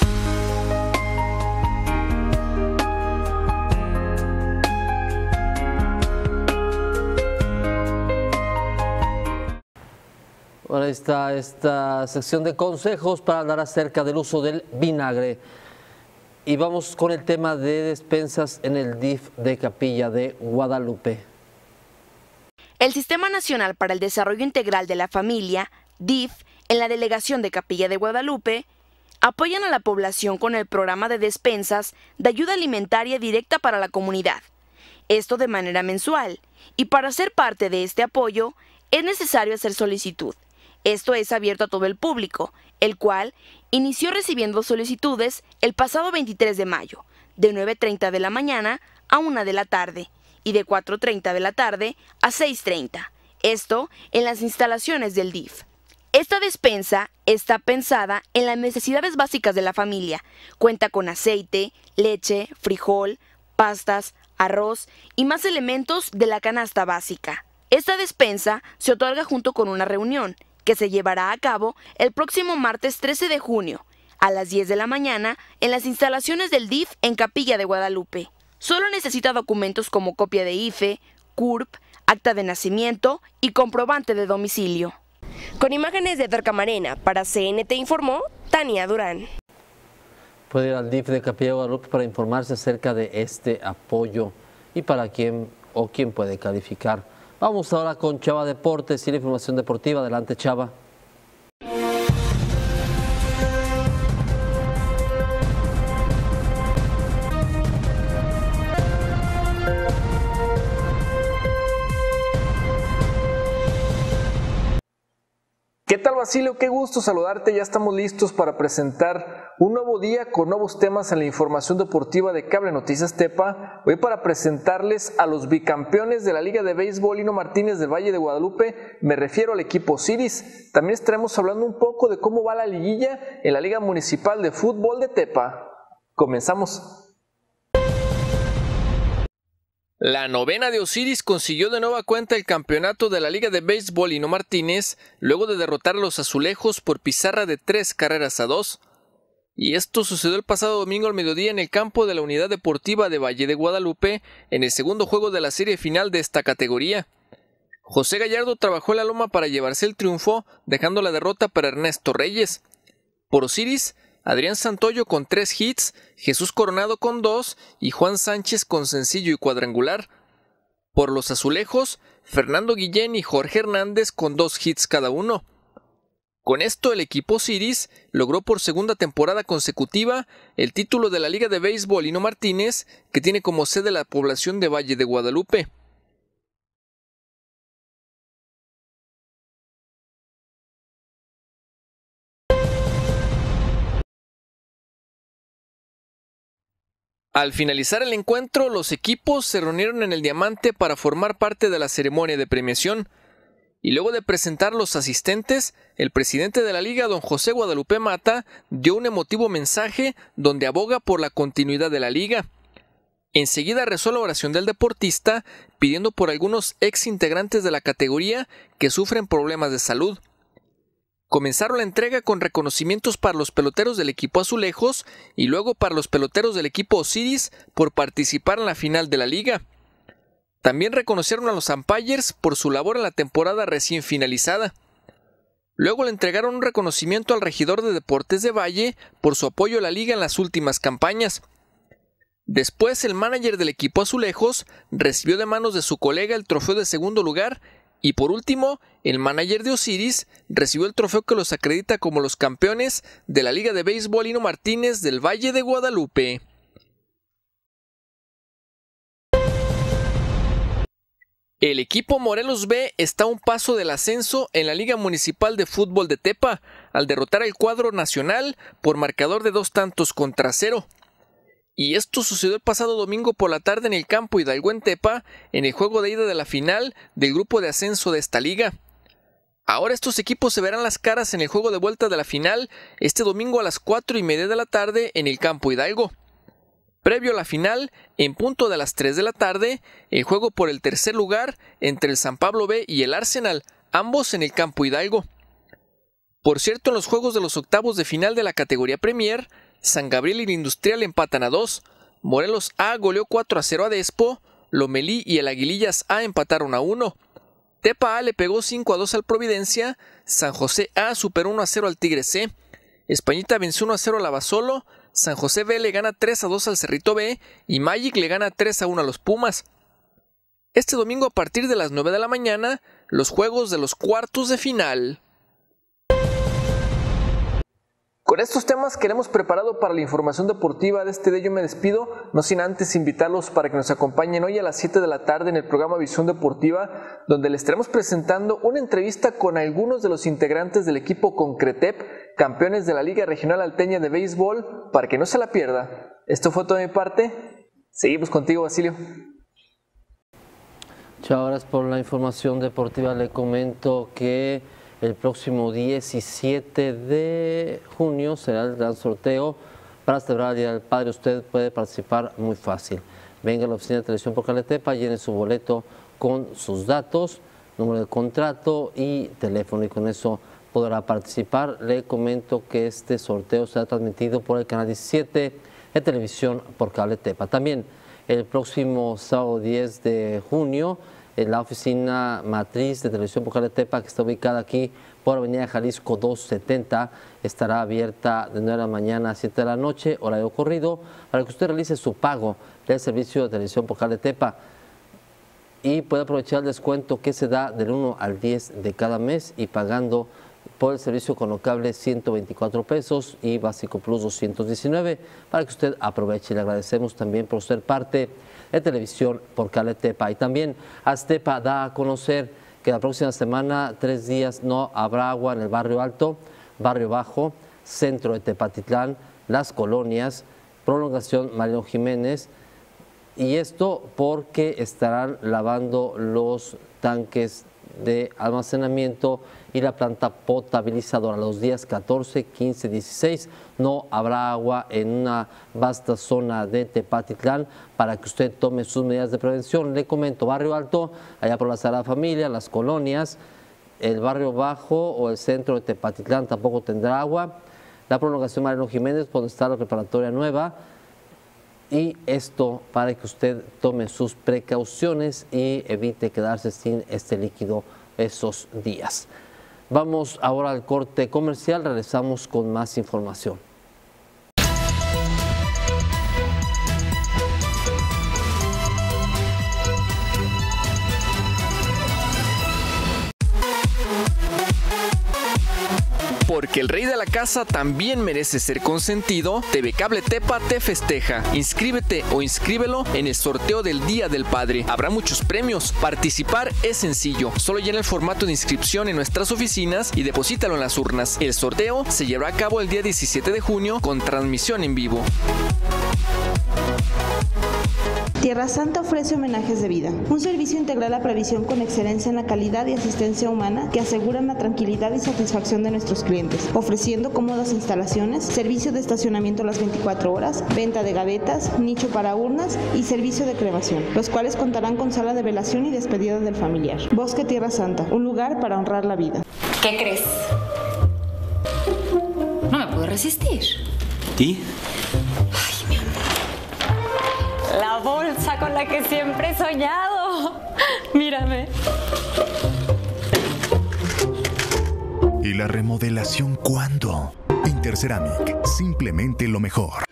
Speaker 1: Ahora está esta sección de consejos para hablar acerca del uso del vinagre. Y vamos con el tema de despensas en el DIF de Capilla de Guadalupe.
Speaker 4: El Sistema Nacional para el Desarrollo Integral de la Familia, DIF, en la delegación de Capilla de Guadalupe, apoyan a la población con el programa de despensas de ayuda alimentaria directa para la comunidad. Esto de manera mensual. Y para ser parte de este apoyo, es necesario hacer solicitud. Esto es abierto a todo el público, el cual inició recibiendo solicitudes el pasado 23 de mayo, de 9:30 de la mañana a 1 de la tarde y de 4:30 de la tarde a 6:30. Esto en las instalaciones del DIF. Esta despensa está pensada en las necesidades básicas de la familia. Cuenta con aceite, leche, frijol, pastas, arroz y más elementos de la canasta básica. Esta despensa se otorga junto con una reunión que se llevará a cabo el próximo martes 13 de junio, a las 10 de la mañana, en las instalaciones del DIF en Capilla de Guadalupe. Solo necesita documentos como copia de IFE, CURP, acta de nacimiento y comprobante de domicilio. Con imágenes de Edgar Camarena, para CNT informó Tania Durán.
Speaker 1: Puede ir al DIF de Capilla de Guadalupe para informarse acerca de este apoyo y para quién puede calificar. Vamos ahora con Chava Deportes y la información deportiva. Adelante, Chava.
Speaker 15: ¿Qué tal, Basilio? Qué gusto saludarte. Ya estamos listos para presentar un nuevo día con nuevos temas en la información deportiva de Cable Noticias Tepa. Hoy para presentarles a los bicampeones de la Liga de Béisbol Lino Martínez del Valle de Guadalupe. Me refiero al equipo Ciris. También estaremos hablando un poco de cómo va la liguilla en la Liga Municipal de Fútbol de Tepa. Comenzamos.
Speaker 6: La novena de Osiris consiguió de nueva cuenta el campeonato de la Liga de Béisbol Lino Martínez luego de derrotar a los Azulejos por pizarra de 3-2. Y esto sucedió el pasado domingo al mediodía en el campo de la Unidad Deportiva de Valle de Guadalupe en el segundo juego de la serie final de esta categoría. José Gallardo trabajó en la loma para llevarse el triunfo, dejando la derrota para Ernesto Reyes. Por Osiris, Adrián Santoyo con 3 hits, Jesús Coronado con 2 y Juan Sánchez con sencillo y cuadrangular. Por los Azulejos, Fernando Guillén y Jorge Hernández con 2 hits cada uno. Con esto el equipo Ciris logró por segunda temporada consecutiva el título de la Liga de Béisbol Lino Martínez, que tiene como sede la población de Valle de Guadalupe. Al finalizar el encuentro, los equipos se reunieron en el Diamante para formar parte de la ceremonia de premiación. Y luego de presentar a los asistentes, el presidente de la liga, don José Guadalupe Mata, dio un emotivo mensaje donde aboga por la continuidad de la liga. Enseguida rezó la oración del deportista, pidiendo por algunos ex integrantes de la categoría que sufren problemas de salud. Comenzaron la entrega con reconocimientos para los peloteros del equipo Azulejos y luego para los peloteros del equipo Osiris por participar en la final de la liga. También reconocieron a los umpires por su labor en la temporada recién finalizada. Luego le entregaron un reconocimiento al regidor de Deportes de Valle por su apoyo a la liga en las últimas campañas. Después, el manager del equipo Azulejos recibió de manos de su colega el trofeo de segundo lugar y por último, el manager de Osiris recibió el trofeo que los acredita como los campeones de la Liga de Béisbol Hino Martínez del Valle de Guadalupe. El equipo Morelos B está a un paso del ascenso en la Liga Municipal de Fútbol de Tepa, al derrotar al cuadro nacional por marcador de 2-0. Y esto sucedió el pasado domingo por la tarde en el campo Hidalgo en Tepa, en el juego de ida de la final del grupo de ascenso de esta liga. Ahora estos equipos se verán las caras en el juego de vuelta de la final este domingo a las 4:30 de la tarde en el campo Hidalgo. Previo a la final, en punto de las 3 de la tarde, el juego por el tercer lugar entre el San Pablo B y el Arsenal, ambos en el campo Hidalgo. Por cierto, en los juegos de los octavos de final de la categoría Premier, San Gabriel y el Industrial empatan a 2, Morelos A goleó 4-0 a Despo, Lomelí y el Aguilillas A empataron a 1, Tepa A le pegó 5-2 al Providencia, San José A superó 1-0 al Tigre C, Españita venció 1-0 al Abasolo, San José B le gana 3-2 al Cerrito B y Magic le gana 3-1 a los Pumas. Este domingo a partir de las 9 de la mañana, los juegos de los cuartos de final.
Speaker 15: Con estos temas que hemos preparado para la información deportiva de este día, yo me despido, no sin antes invitarlos para que nos acompañen hoy a las 7 de la tarde en el programa Visión Deportiva, donde les estaremos presentando una entrevista con algunos de los integrantes del equipo Concretep, campeones de la Liga Regional Alteña de Béisbol, para que no se la pierda. Esto fue todo de mi parte, seguimos contigo, Basilio.
Speaker 1: Muchas gracias por la información deportiva. Le comento que el próximo 17 de junio será el gran sorteo para celebrar el Día del Padre. Usted puede participar muy fácil. Venga a la oficina de televisión por Cable Tepa, llene su boleto con sus datos, número de contrato y teléfono, y con eso podrá participar. Le comento que este sorteo será transmitido por el canal 17 de televisión por Cable Tepa. También el próximo sábado 10 de junio, en la oficina matriz de televisión por Cable Tepa, que está ubicada aquí por Avenida Jalisco 270, estará abierta de 9 de la mañana a 7 de la noche, horario corrido, para que usted realice su pago del servicio de televisión por Cable Tepa y puede aprovechar el descuento que se da del 1 al 10 de cada mes, y pagando por el servicio con cable 124 pesos y básico plus 219, para que usted aproveche. Le agradecemos también por ser parte de televisión por Cable Tepa. Y también Aztepa da a conocer que la próxima semana 3 días no habrá agua en el barrio Alto, barrio Bajo, centro de Tepatitlán, Las Colonias, prolongación Mariano Jiménez, y esto porque estarán lavando los tanques de almacenamiento y la planta potabilizadora. Los días 14, 15, 16 no habrá agua en una vasta zona de Tepatitlán, para que usted tome sus medidas de prevención. Le comento, barrio Alto, allá por la Sagrada Familia, Las Colonias, el barrio Bajo o el centro de Tepatitlán tampoco tendrá agua. La prolongación Mariano Jiménez, donde está la preparatoria nueva, y esto para que usted tome sus precauciones y evite quedarse sin este líquido esos días. Vamos ahora al corte comercial, regresamos con más información.
Speaker 6: Porque el rey de la casa también merece ser consentido, TV Cable Tepa te festeja. Inscríbete o inscríbelo en el sorteo del Día del Padre. Habrá muchos premios. Participar es sencillo. Solo llena el formato de inscripción en nuestras oficinas y deposítalo en las urnas. El sorteo se llevará a cabo el día 17 de junio con transmisión en vivo.
Speaker 7: Tierra Santa ofrece homenajes de vida, un servicio integral a previsión con excelencia en la calidad y asistencia humana que aseguran la tranquilidad y satisfacción de nuestros clientes, ofreciendo cómodas instalaciones, servicio de estacionamiento a las 24 horas, venta de gavetas, nicho para urnas y servicio de cremación, los cuales contarán con sala de velación y despedida del familiar. Bosque Tierra Santa, un lugar para honrar la vida.
Speaker 8: ¿Qué crees? No me puedo resistir.
Speaker 16: ¿Y?
Speaker 8: Ay, mi amor. La bolsa con la que siempre he soñado. Mírame.
Speaker 10: ¿Y la remodelación cuándo? Interceramic, simplemente lo mejor.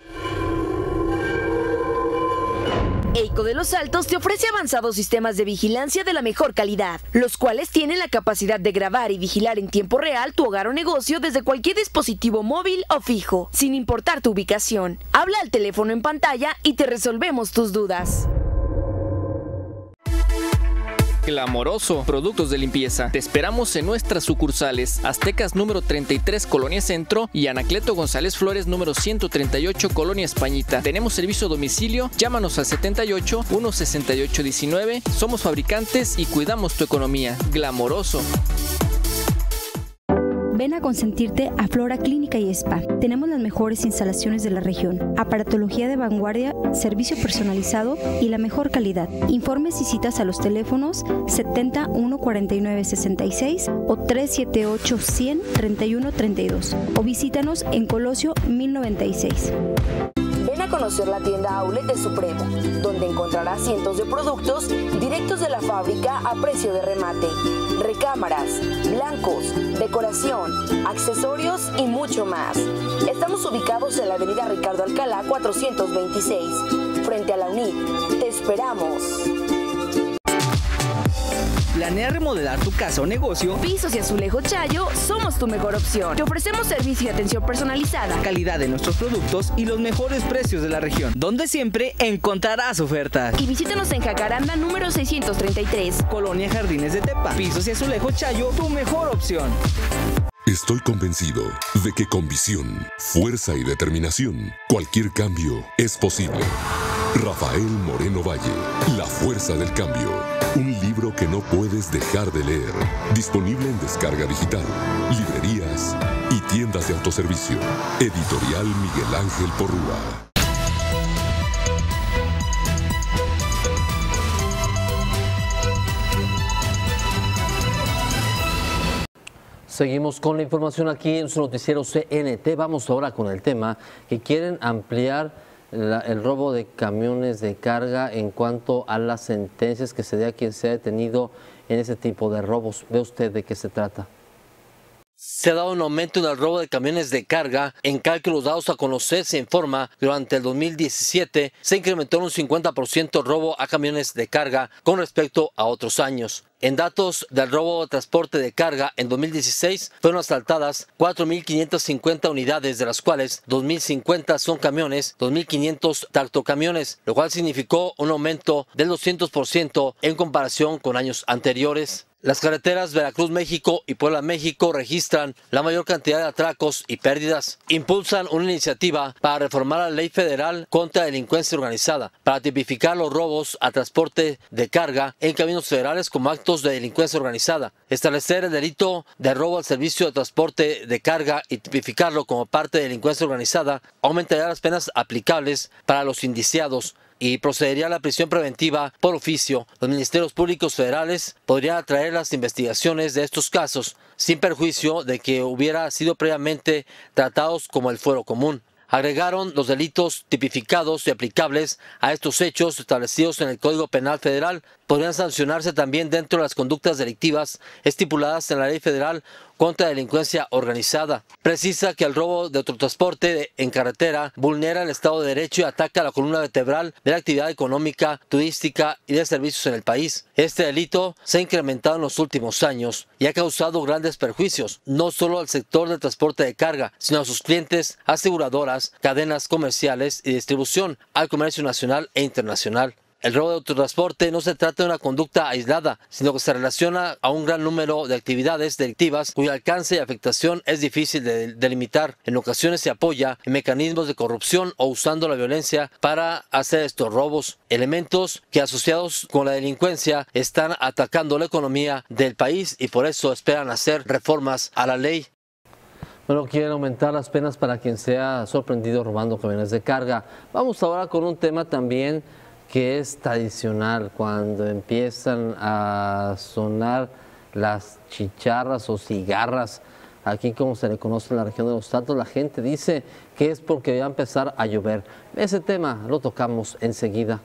Speaker 4: EICO de Los Altos te ofrece avanzados sistemas de vigilancia de la mejor calidad, los cuales tienen la capacidad de grabar y vigilar en tiempo real tu hogar o negocio desde cualquier dispositivo móvil o fijo, sin importar tu ubicación. Habla al teléfono en pantalla y te resolvemos tus dudas.
Speaker 6: Glamoroso, productos de limpieza. Te esperamos en nuestras sucursales Aztecas número 33, Colonia Centro, y Anacleto González Flores número 138, Colonia Españita. Tenemos servicio a domicilio, llámanos al 78 168 19. Somos fabricantes y cuidamos tu economía. Glamoroso.
Speaker 9: Ven a consentirte a Flora Clínica y Spa. Tenemos las mejores instalaciones de la región, aparatología de vanguardia, servicio personalizado y la mejor calidad. Informes y citas a los teléfonos 70 149 66 o 378 100 31 32 o visítanos en Colosio 1096.
Speaker 4: Ven a conocer la tienda Outlet de Supremo, donde encontrarás cientos de productos directos de la fábrica a precio de remate. Recámaras, blancos, decoración, accesorios y mucho más. Estamos ubicados en la avenida Ricardo Alcalá 426, frente a la UNIT. Te esperamos.
Speaker 2: ¿Planea remodelar tu casa o negocio?
Speaker 4: Pisos y Azulejo Chayo somos tu mejor opción. Te ofrecemos servicio y atención personalizada,
Speaker 2: Calidad de nuestros productos y los mejores precios de la región, donde siempre encontrarás ofertas.
Speaker 4: y visítanos en Jacaranda número 633.
Speaker 2: Colonia Jardines de Tepa. Pisos y Azulejo Chayo, tu mejor opción.
Speaker 11: Estoy convencido de que con visión, fuerza y determinación, cualquier cambio es posible. Rafael Moreno Valle, La Fuerza del Cambio. Un libro que no puedes dejar de leer. Disponible en descarga digital, librerías y tiendas de autoservicio. Editorial Miguel Ángel Porrúa.
Speaker 1: Seguimos con la información aquí en su noticiero CNT. Vamos ahora con el tema que quieren ampliar el robo de camiones de carga en cuanto a las sentencias que se dé a quien sea detenido en ese tipo de robos. ¿Ve usted de qué se trata?
Speaker 13: Se ha dado un aumento en el robo de camiones de carga. En cálculos dados a conocer se informa que durante el 2017 se incrementó en un 50% el robo a camiones de carga con respecto a otros años. En datos del robo de transporte de carga, en 2016 fueron asaltadas 4.550 unidades, de las cuales 2.050 son camiones, 2.500 tractocamiones, lo cual significó un aumento del 200% en comparación con años anteriores. Las carreteras Veracruz-México y Puebla-México registran la mayor cantidad de atracos y pérdidas. Impulsan una iniciativa para reformar la ley federal contra la delincuencia organizada, para tipificar los robos a transporte de carga en caminos federales como actos de delincuencia organizada, establecer el delito de robo al servicio de transporte de carga y tipificarlo como parte de delincuencia organizada, aumentaría las penas aplicables para los indiciados y procedería a la prisión preventiva por oficio. Los ministerios públicos federales podrían atraer las investigaciones de estos casos sin perjuicio de que hubiera sido previamente tratados como el fuero común. Agregaron los delitos tipificados y aplicables a estos hechos establecidos en el Código Penal Federal podrían sancionarse también dentro de las conductas delictivas estipuladas en la Ley Federal contra la Delincuencia Organizada. Precisa que el robo de autotransporte en carretera vulnera el Estado de Derecho y ataca la columna vertebral de la actividad económica, turística y de servicios en el país. Este delito se ha incrementado en los últimos años y ha causado grandes perjuicios, no solo al sector del transporte de carga, sino a sus clientes, aseguradoras, cadenas comerciales y distribución, al comercio nacional e internacional. El robo de autotransporte no se trata de una conducta aislada, sino que se relaciona a un gran número de actividades delictivas cuyo alcance y afectación es difícil de delimitar. En ocasiones se apoya en mecanismos de corrupción o usando la violencia para hacer estos robos. Elementos que asociados con la delincuencia están atacando la economía del país y por eso esperan hacer reformas a la ley.
Speaker 1: Bueno, quieren aumentar las penas para quien sea sorprendido robando camiones de carga. Vamos ahora con un tema también que es tradicional, cuando empiezan a sonar las chicharras o cigarras. Aquí, como se le conoce en la región de Los Altos, la gente dice que es porque va a empezar a llover. Ese tema lo tocamos enseguida.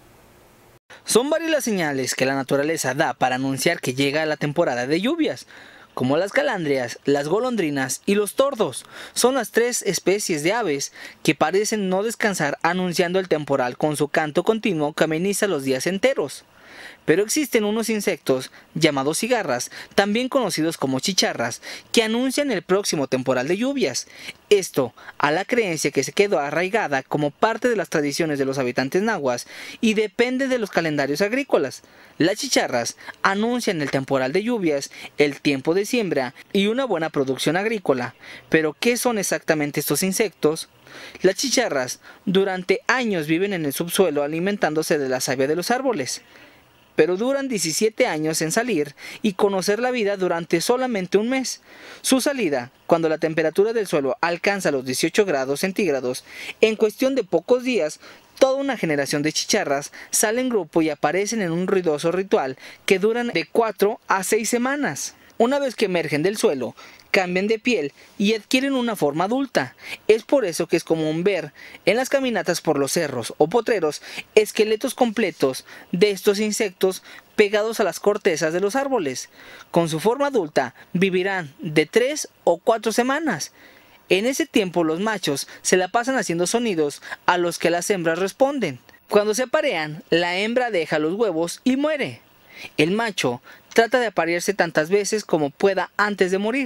Speaker 2: Son varias las señales que la naturaleza da para anunciar que llega la temporada de lluvias, como las calandrias, las golondrinas y los tordos. Son las 3 especies de aves que parecen no descansar anunciando el temporal con su canto continuo que ameniza los días enteros. Pero existen unos insectos llamados cigarras, también conocidos como chicharras, que anuncian el próximo temporal de lluvias. Esto a la creencia que se quedó arraigada como parte de las tradiciones de los habitantes nahuas y depende de los calendarios agrícolas. Las chicharras anuncian el temporal de lluvias, el tiempo de siembra y una buena producción agrícola. ¿Pero qué son exactamente estos insectos? Las chicharras durante años viven en el subsuelo alimentándose de la savia de los árboles, pero duran 17 años en salir y conocer la vida durante solamente un mes. Su salida, cuando la temperatura del suelo alcanza los 18 grados centígrados, en cuestión de pocos días, toda una generación de chicharras sale en grupo y aparecen en un ruidoso ritual que duran de 4 a 6 semanas. Una vez que emergen del suelo, cambian de piel y adquieren una forma adulta. Es por eso que es común ver en las caminatas por los cerros o potreros esqueletos completos de estos insectos pegados a las cortezas de los árboles. Con su forma adulta vivirán de 3 o 4 semanas. En ese tiempo los machos se la pasan haciendo sonidos a los que las hembras responden. Cuando se aparean, la hembra deja los huevos y muere. El macho trata de aparearse tantas veces como pueda antes de morir.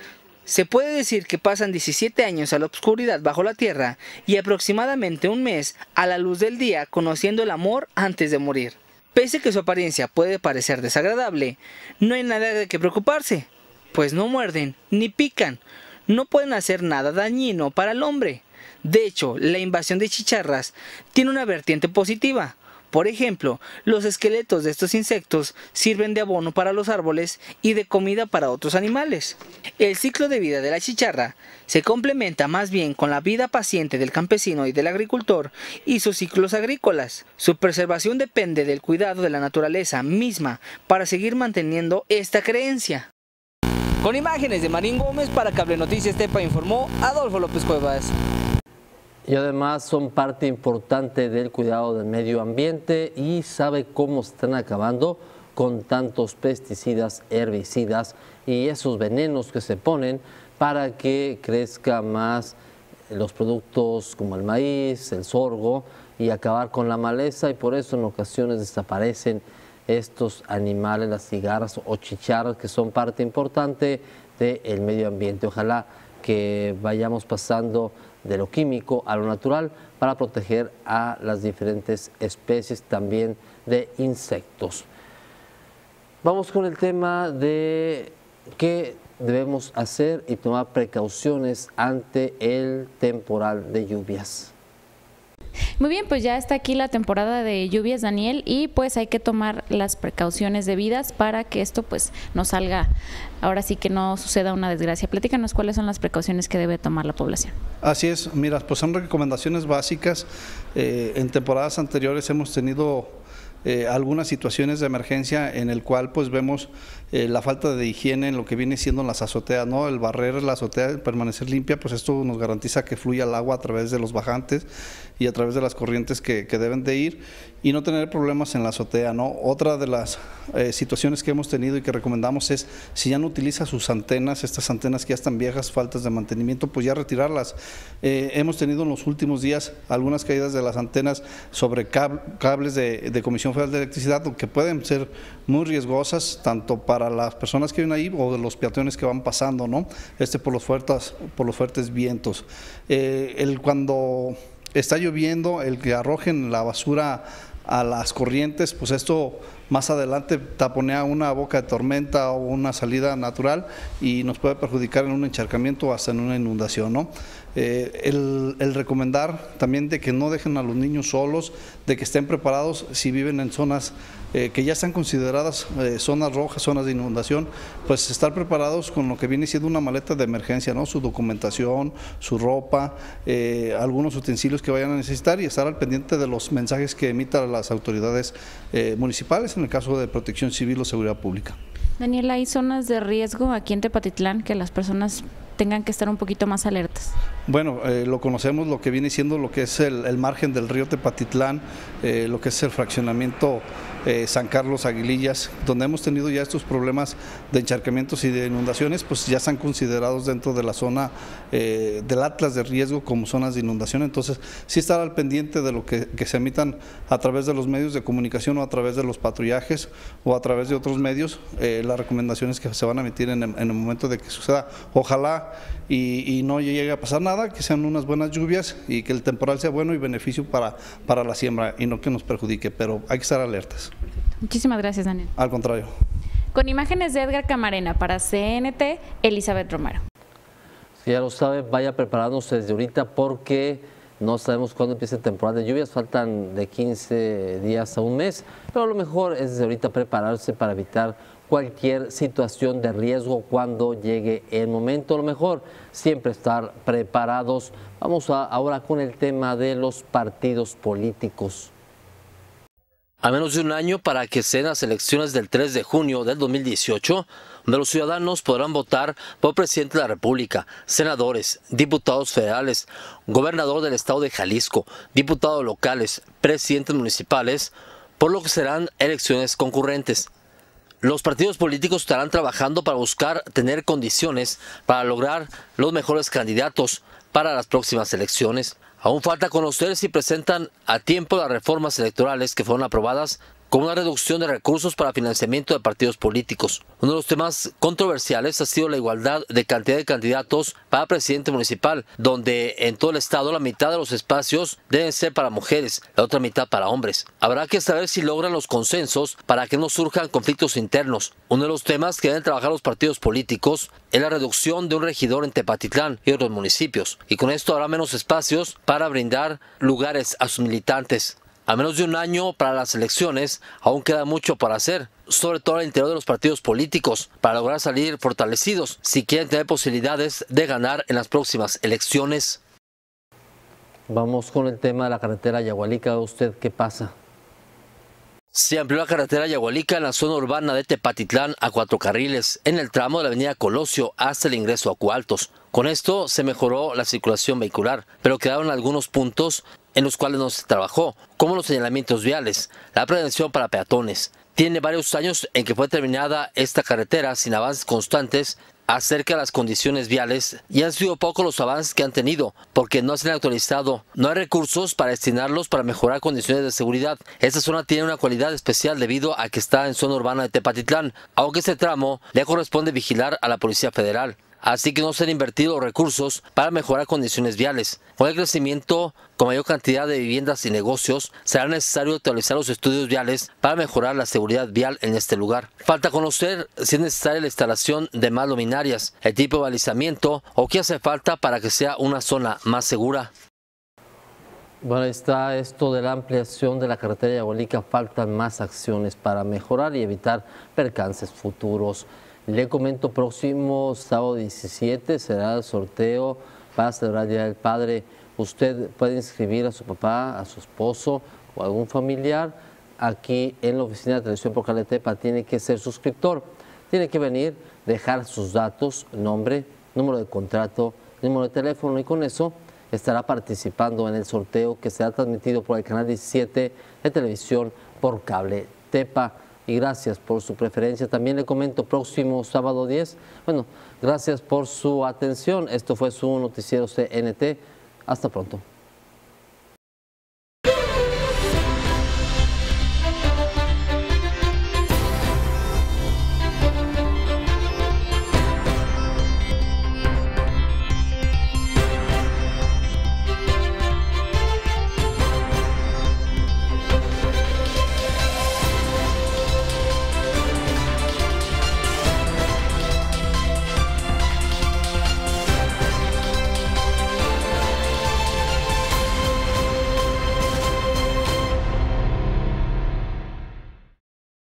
Speaker 2: Se puede decir que pasan 17 años a la oscuridad bajo la tierra y aproximadamente un mes a la luz del día conociendo el amor antes de morir. Pese a que su apariencia puede parecer desagradable, no hay nada de qué preocuparse, pues no muerden ni pican, no pueden hacer nada dañino para el hombre. De hecho, la invasión de chicharras tiene una vertiente positiva. Por ejemplo, los esqueletos de estos insectos sirven de abono para los árboles y de comida para otros animales. El ciclo de vida de la chicharra se complementa más bien con la vida paciente del campesino y del agricultor y sus ciclos agrícolas. Su preservación depende del cuidado de la naturaleza misma para seguir manteniendo esta creencia. Con imágenes de Marín Gómez para Cable Noticias Tepa informó Adolfo López Cuevas.
Speaker 1: Y además son parte importante del cuidado del medio ambiente y sabe cómo están acabando con tantos pesticidas, herbicidas y esos venenos que se ponen para que crezca más los productos como el maíz, el sorgo y acabar con la maleza, y por eso en ocasiones desaparecen estos animales, las cigarras o chicharras, que son parte importante del medio ambiente. Ojalá que vayamos pasando de lo químico a lo natural para proteger a las diferentes especies también de insectos. Vamos con el tema de qué debemos hacer y tomar precauciones ante el temporal de lluvias.
Speaker 5: Muy bien, pues ya está aquí la temporada de lluvias, Daniel, y pues hay que tomar las precauciones debidas para que esto pues no salga, ahora sí que no suceda una desgracia. Platícanos cuáles son las precauciones que debe tomar la población.
Speaker 16: Así es, mira, pues son recomendaciones básicas. En temporadas anteriores hemos tenido algunas situaciones de emergencia en el cual pues vemos la falta de higiene en lo que viene siendo las azoteas, ¿no? El barrer la azotea, el permanecer limpia, pues esto nos garantiza que fluya el agua a través de los bajantes y a través de las corrientes que deben de ir y no tener problemas en la azotea, ¿no? Otra de las situaciones que hemos tenido y que recomendamos es, si ya no utiliza sus antenas, estas antenas que ya están viejas, faltas de mantenimiento, pues ya retirarlas. Hemos tenido en los últimos días algunas caídas de las antenas sobre cables de Comisión Federal de Electricidad, que pueden ser muy riesgosas, tanto para las personas que viven ahí o de los peatones que van pasando, ¿no? Por los fuertes vientos. Cuando está lloviendo, el que arrojen la basura a las corrientes, pues esto más adelante taponea una boca de tormenta o una salida natural y nos puede perjudicar en un encharcamiento o hasta en una inundación, ¿no? El recomendar también de que no dejen a los niños solos, de que estén preparados si viven en zonas que ya están consideradas zonas rojas, zonas de inundación, pues estar preparados con lo que viene siendo una maleta de emergencia, ¿no? Su documentación, su ropa, algunos utensilios que vayan a necesitar y estar al pendiente de los mensajes que emitan las autoridades municipales, en el caso de Protección Civil o Seguridad Pública.
Speaker 5: Daniela, ¿hay zonas de riesgo aquí en Tepatitlán que las personas tengan que estar un poquito más alertas?
Speaker 16: Bueno, lo conocemos, lo que viene siendo lo que es el margen del río Tepatitlán, lo que es el fraccionamiento San Carlos Aguilillas, donde hemos tenido ya estos problemas de encharcamientos y de inundaciones, pues ya están considerados dentro de la zona del atlas de riesgo como zonas de inundación. Entonces sí estar al pendiente de lo que se emitan a través de los medios de comunicación o a través de los patrullajes o a través de otros medios, las recomendaciones que se van a emitir en el momento de que suceda. Ojalá y no llegue a pasar nada, que sean unas buenas lluvias y que el temporal sea bueno y beneficio para la siembra y no que nos perjudique, pero hay que estar alertas.
Speaker 5: Muchísimas gracias, Daniel.
Speaker 16: Al contrario.
Speaker 5: Con imágenes de Edgar Camarena para CNT, Elizabeth Romero.
Speaker 1: Si ya lo sabe, vaya preparándose desde ahorita porque no sabemos cuándo empieza el temporal de lluvias, faltan de 15 días a un mes, pero lo mejor es desde ahorita prepararse para evitar cualquier situación de riesgo cuando llegue el momento. Lo mejor, siempre estar preparados. Vamos ahora con el tema de los partidos políticos.
Speaker 13: A menos de un año para que sean las elecciones del 3 de junio del 2018, donde los ciudadanos podrán votar por presidente de la República, senadores, diputados federales, gobernador del estado de Jalisco, diputados locales, presidentes municipales, por lo que serán elecciones concurrentes. Los partidos políticos estarán trabajando para buscar tener condiciones para lograr los mejores candidatos para las próximas elecciones. Aún falta conocer si presentan a tiempo las reformas electorales que fueron aprobadas con una reducción de recursos para financiamiento de partidos políticos. Uno de los temas controversiales ha sido la igualdad de cantidad de candidatos para presidente municipal, donde en todo el estado la mitad de los espacios deben ser para mujeres, la otra mitad para hombres. Habrá que saber si logran los consensos para que no surjan conflictos internos. Uno de los temas que deben trabajar los partidos políticos es la reducción de un regidor en Tepatitlán y otros municipios, y con esto habrá menos espacios para brindar lugares a sus militantes. A menos de un año para las elecciones, aún queda mucho por hacer, sobre todo al interior de los partidos políticos, para lograr salir fortalecidos si quieren tener posibilidades de ganar en las próximas elecciones.
Speaker 1: Vamos con el tema de la carretera Yagualica. ¿Usted qué pasa?
Speaker 13: Se amplió la carretera Yagualica en la zona urbana de Tepatitlán a 4 carriles, en el tramo de la avenida Colosio hasta el ingreso a Coaltos. Con esto se mejoró la circulación vehicular, pero quedaron algunos puntos en los cuales no se trabajó, como los señalamientos viales, la prevención para peatones. Tiene varios años en que fue terminada esta carretera sin avances constantes acerca de las condiciones viales y han sido pocos los avances que han tenido porque no se han actualizado. No hay recursos para destinarlos para mejorar condiciones de seguridad. Esta zona tiene una cualidad especial debido a que está en zona urbana de Tepatitlán, aunque este tramo le corresponde vigilar a la Policía Federal. Así que no se han invertido recursos para mejorar condiciones viales. Con el crecimiento con mayor cantidad de viviendas y negocios, será necesario actualizar los estudios viales para mejorar la seguridad vial en este lugar. Falta conocer si es necesaria la instalación de más luminarias, el tipo de balizamiento o qué hace falta para que sea una zona más segura.
Speaker 1: Bueno, está esto de la ampliación de la carretera Yagualica. Faltan más acciones para mejorar y evitar percances futuros. Le comento, próximo sábado 17 será el sorteo para celebrar el Día del Padre. Usted puede inscribir a su papá, a su esposo o a algún familiar aquí en la oficina de televisión por cable Tepa. Tiene que ser suscriptor, tiene que venir, dejar sus datos, nombre, número de contrato, número de teléfono y con eso estará participando en el sorteo que será transmitido por el canal 17 de televisión por cable Tepa. Y gracias por su preferencia. También le comento, próximo sábado 10. Bueno, gracias por su atención. Esto fue su noticiero CNT. Hasta pronto.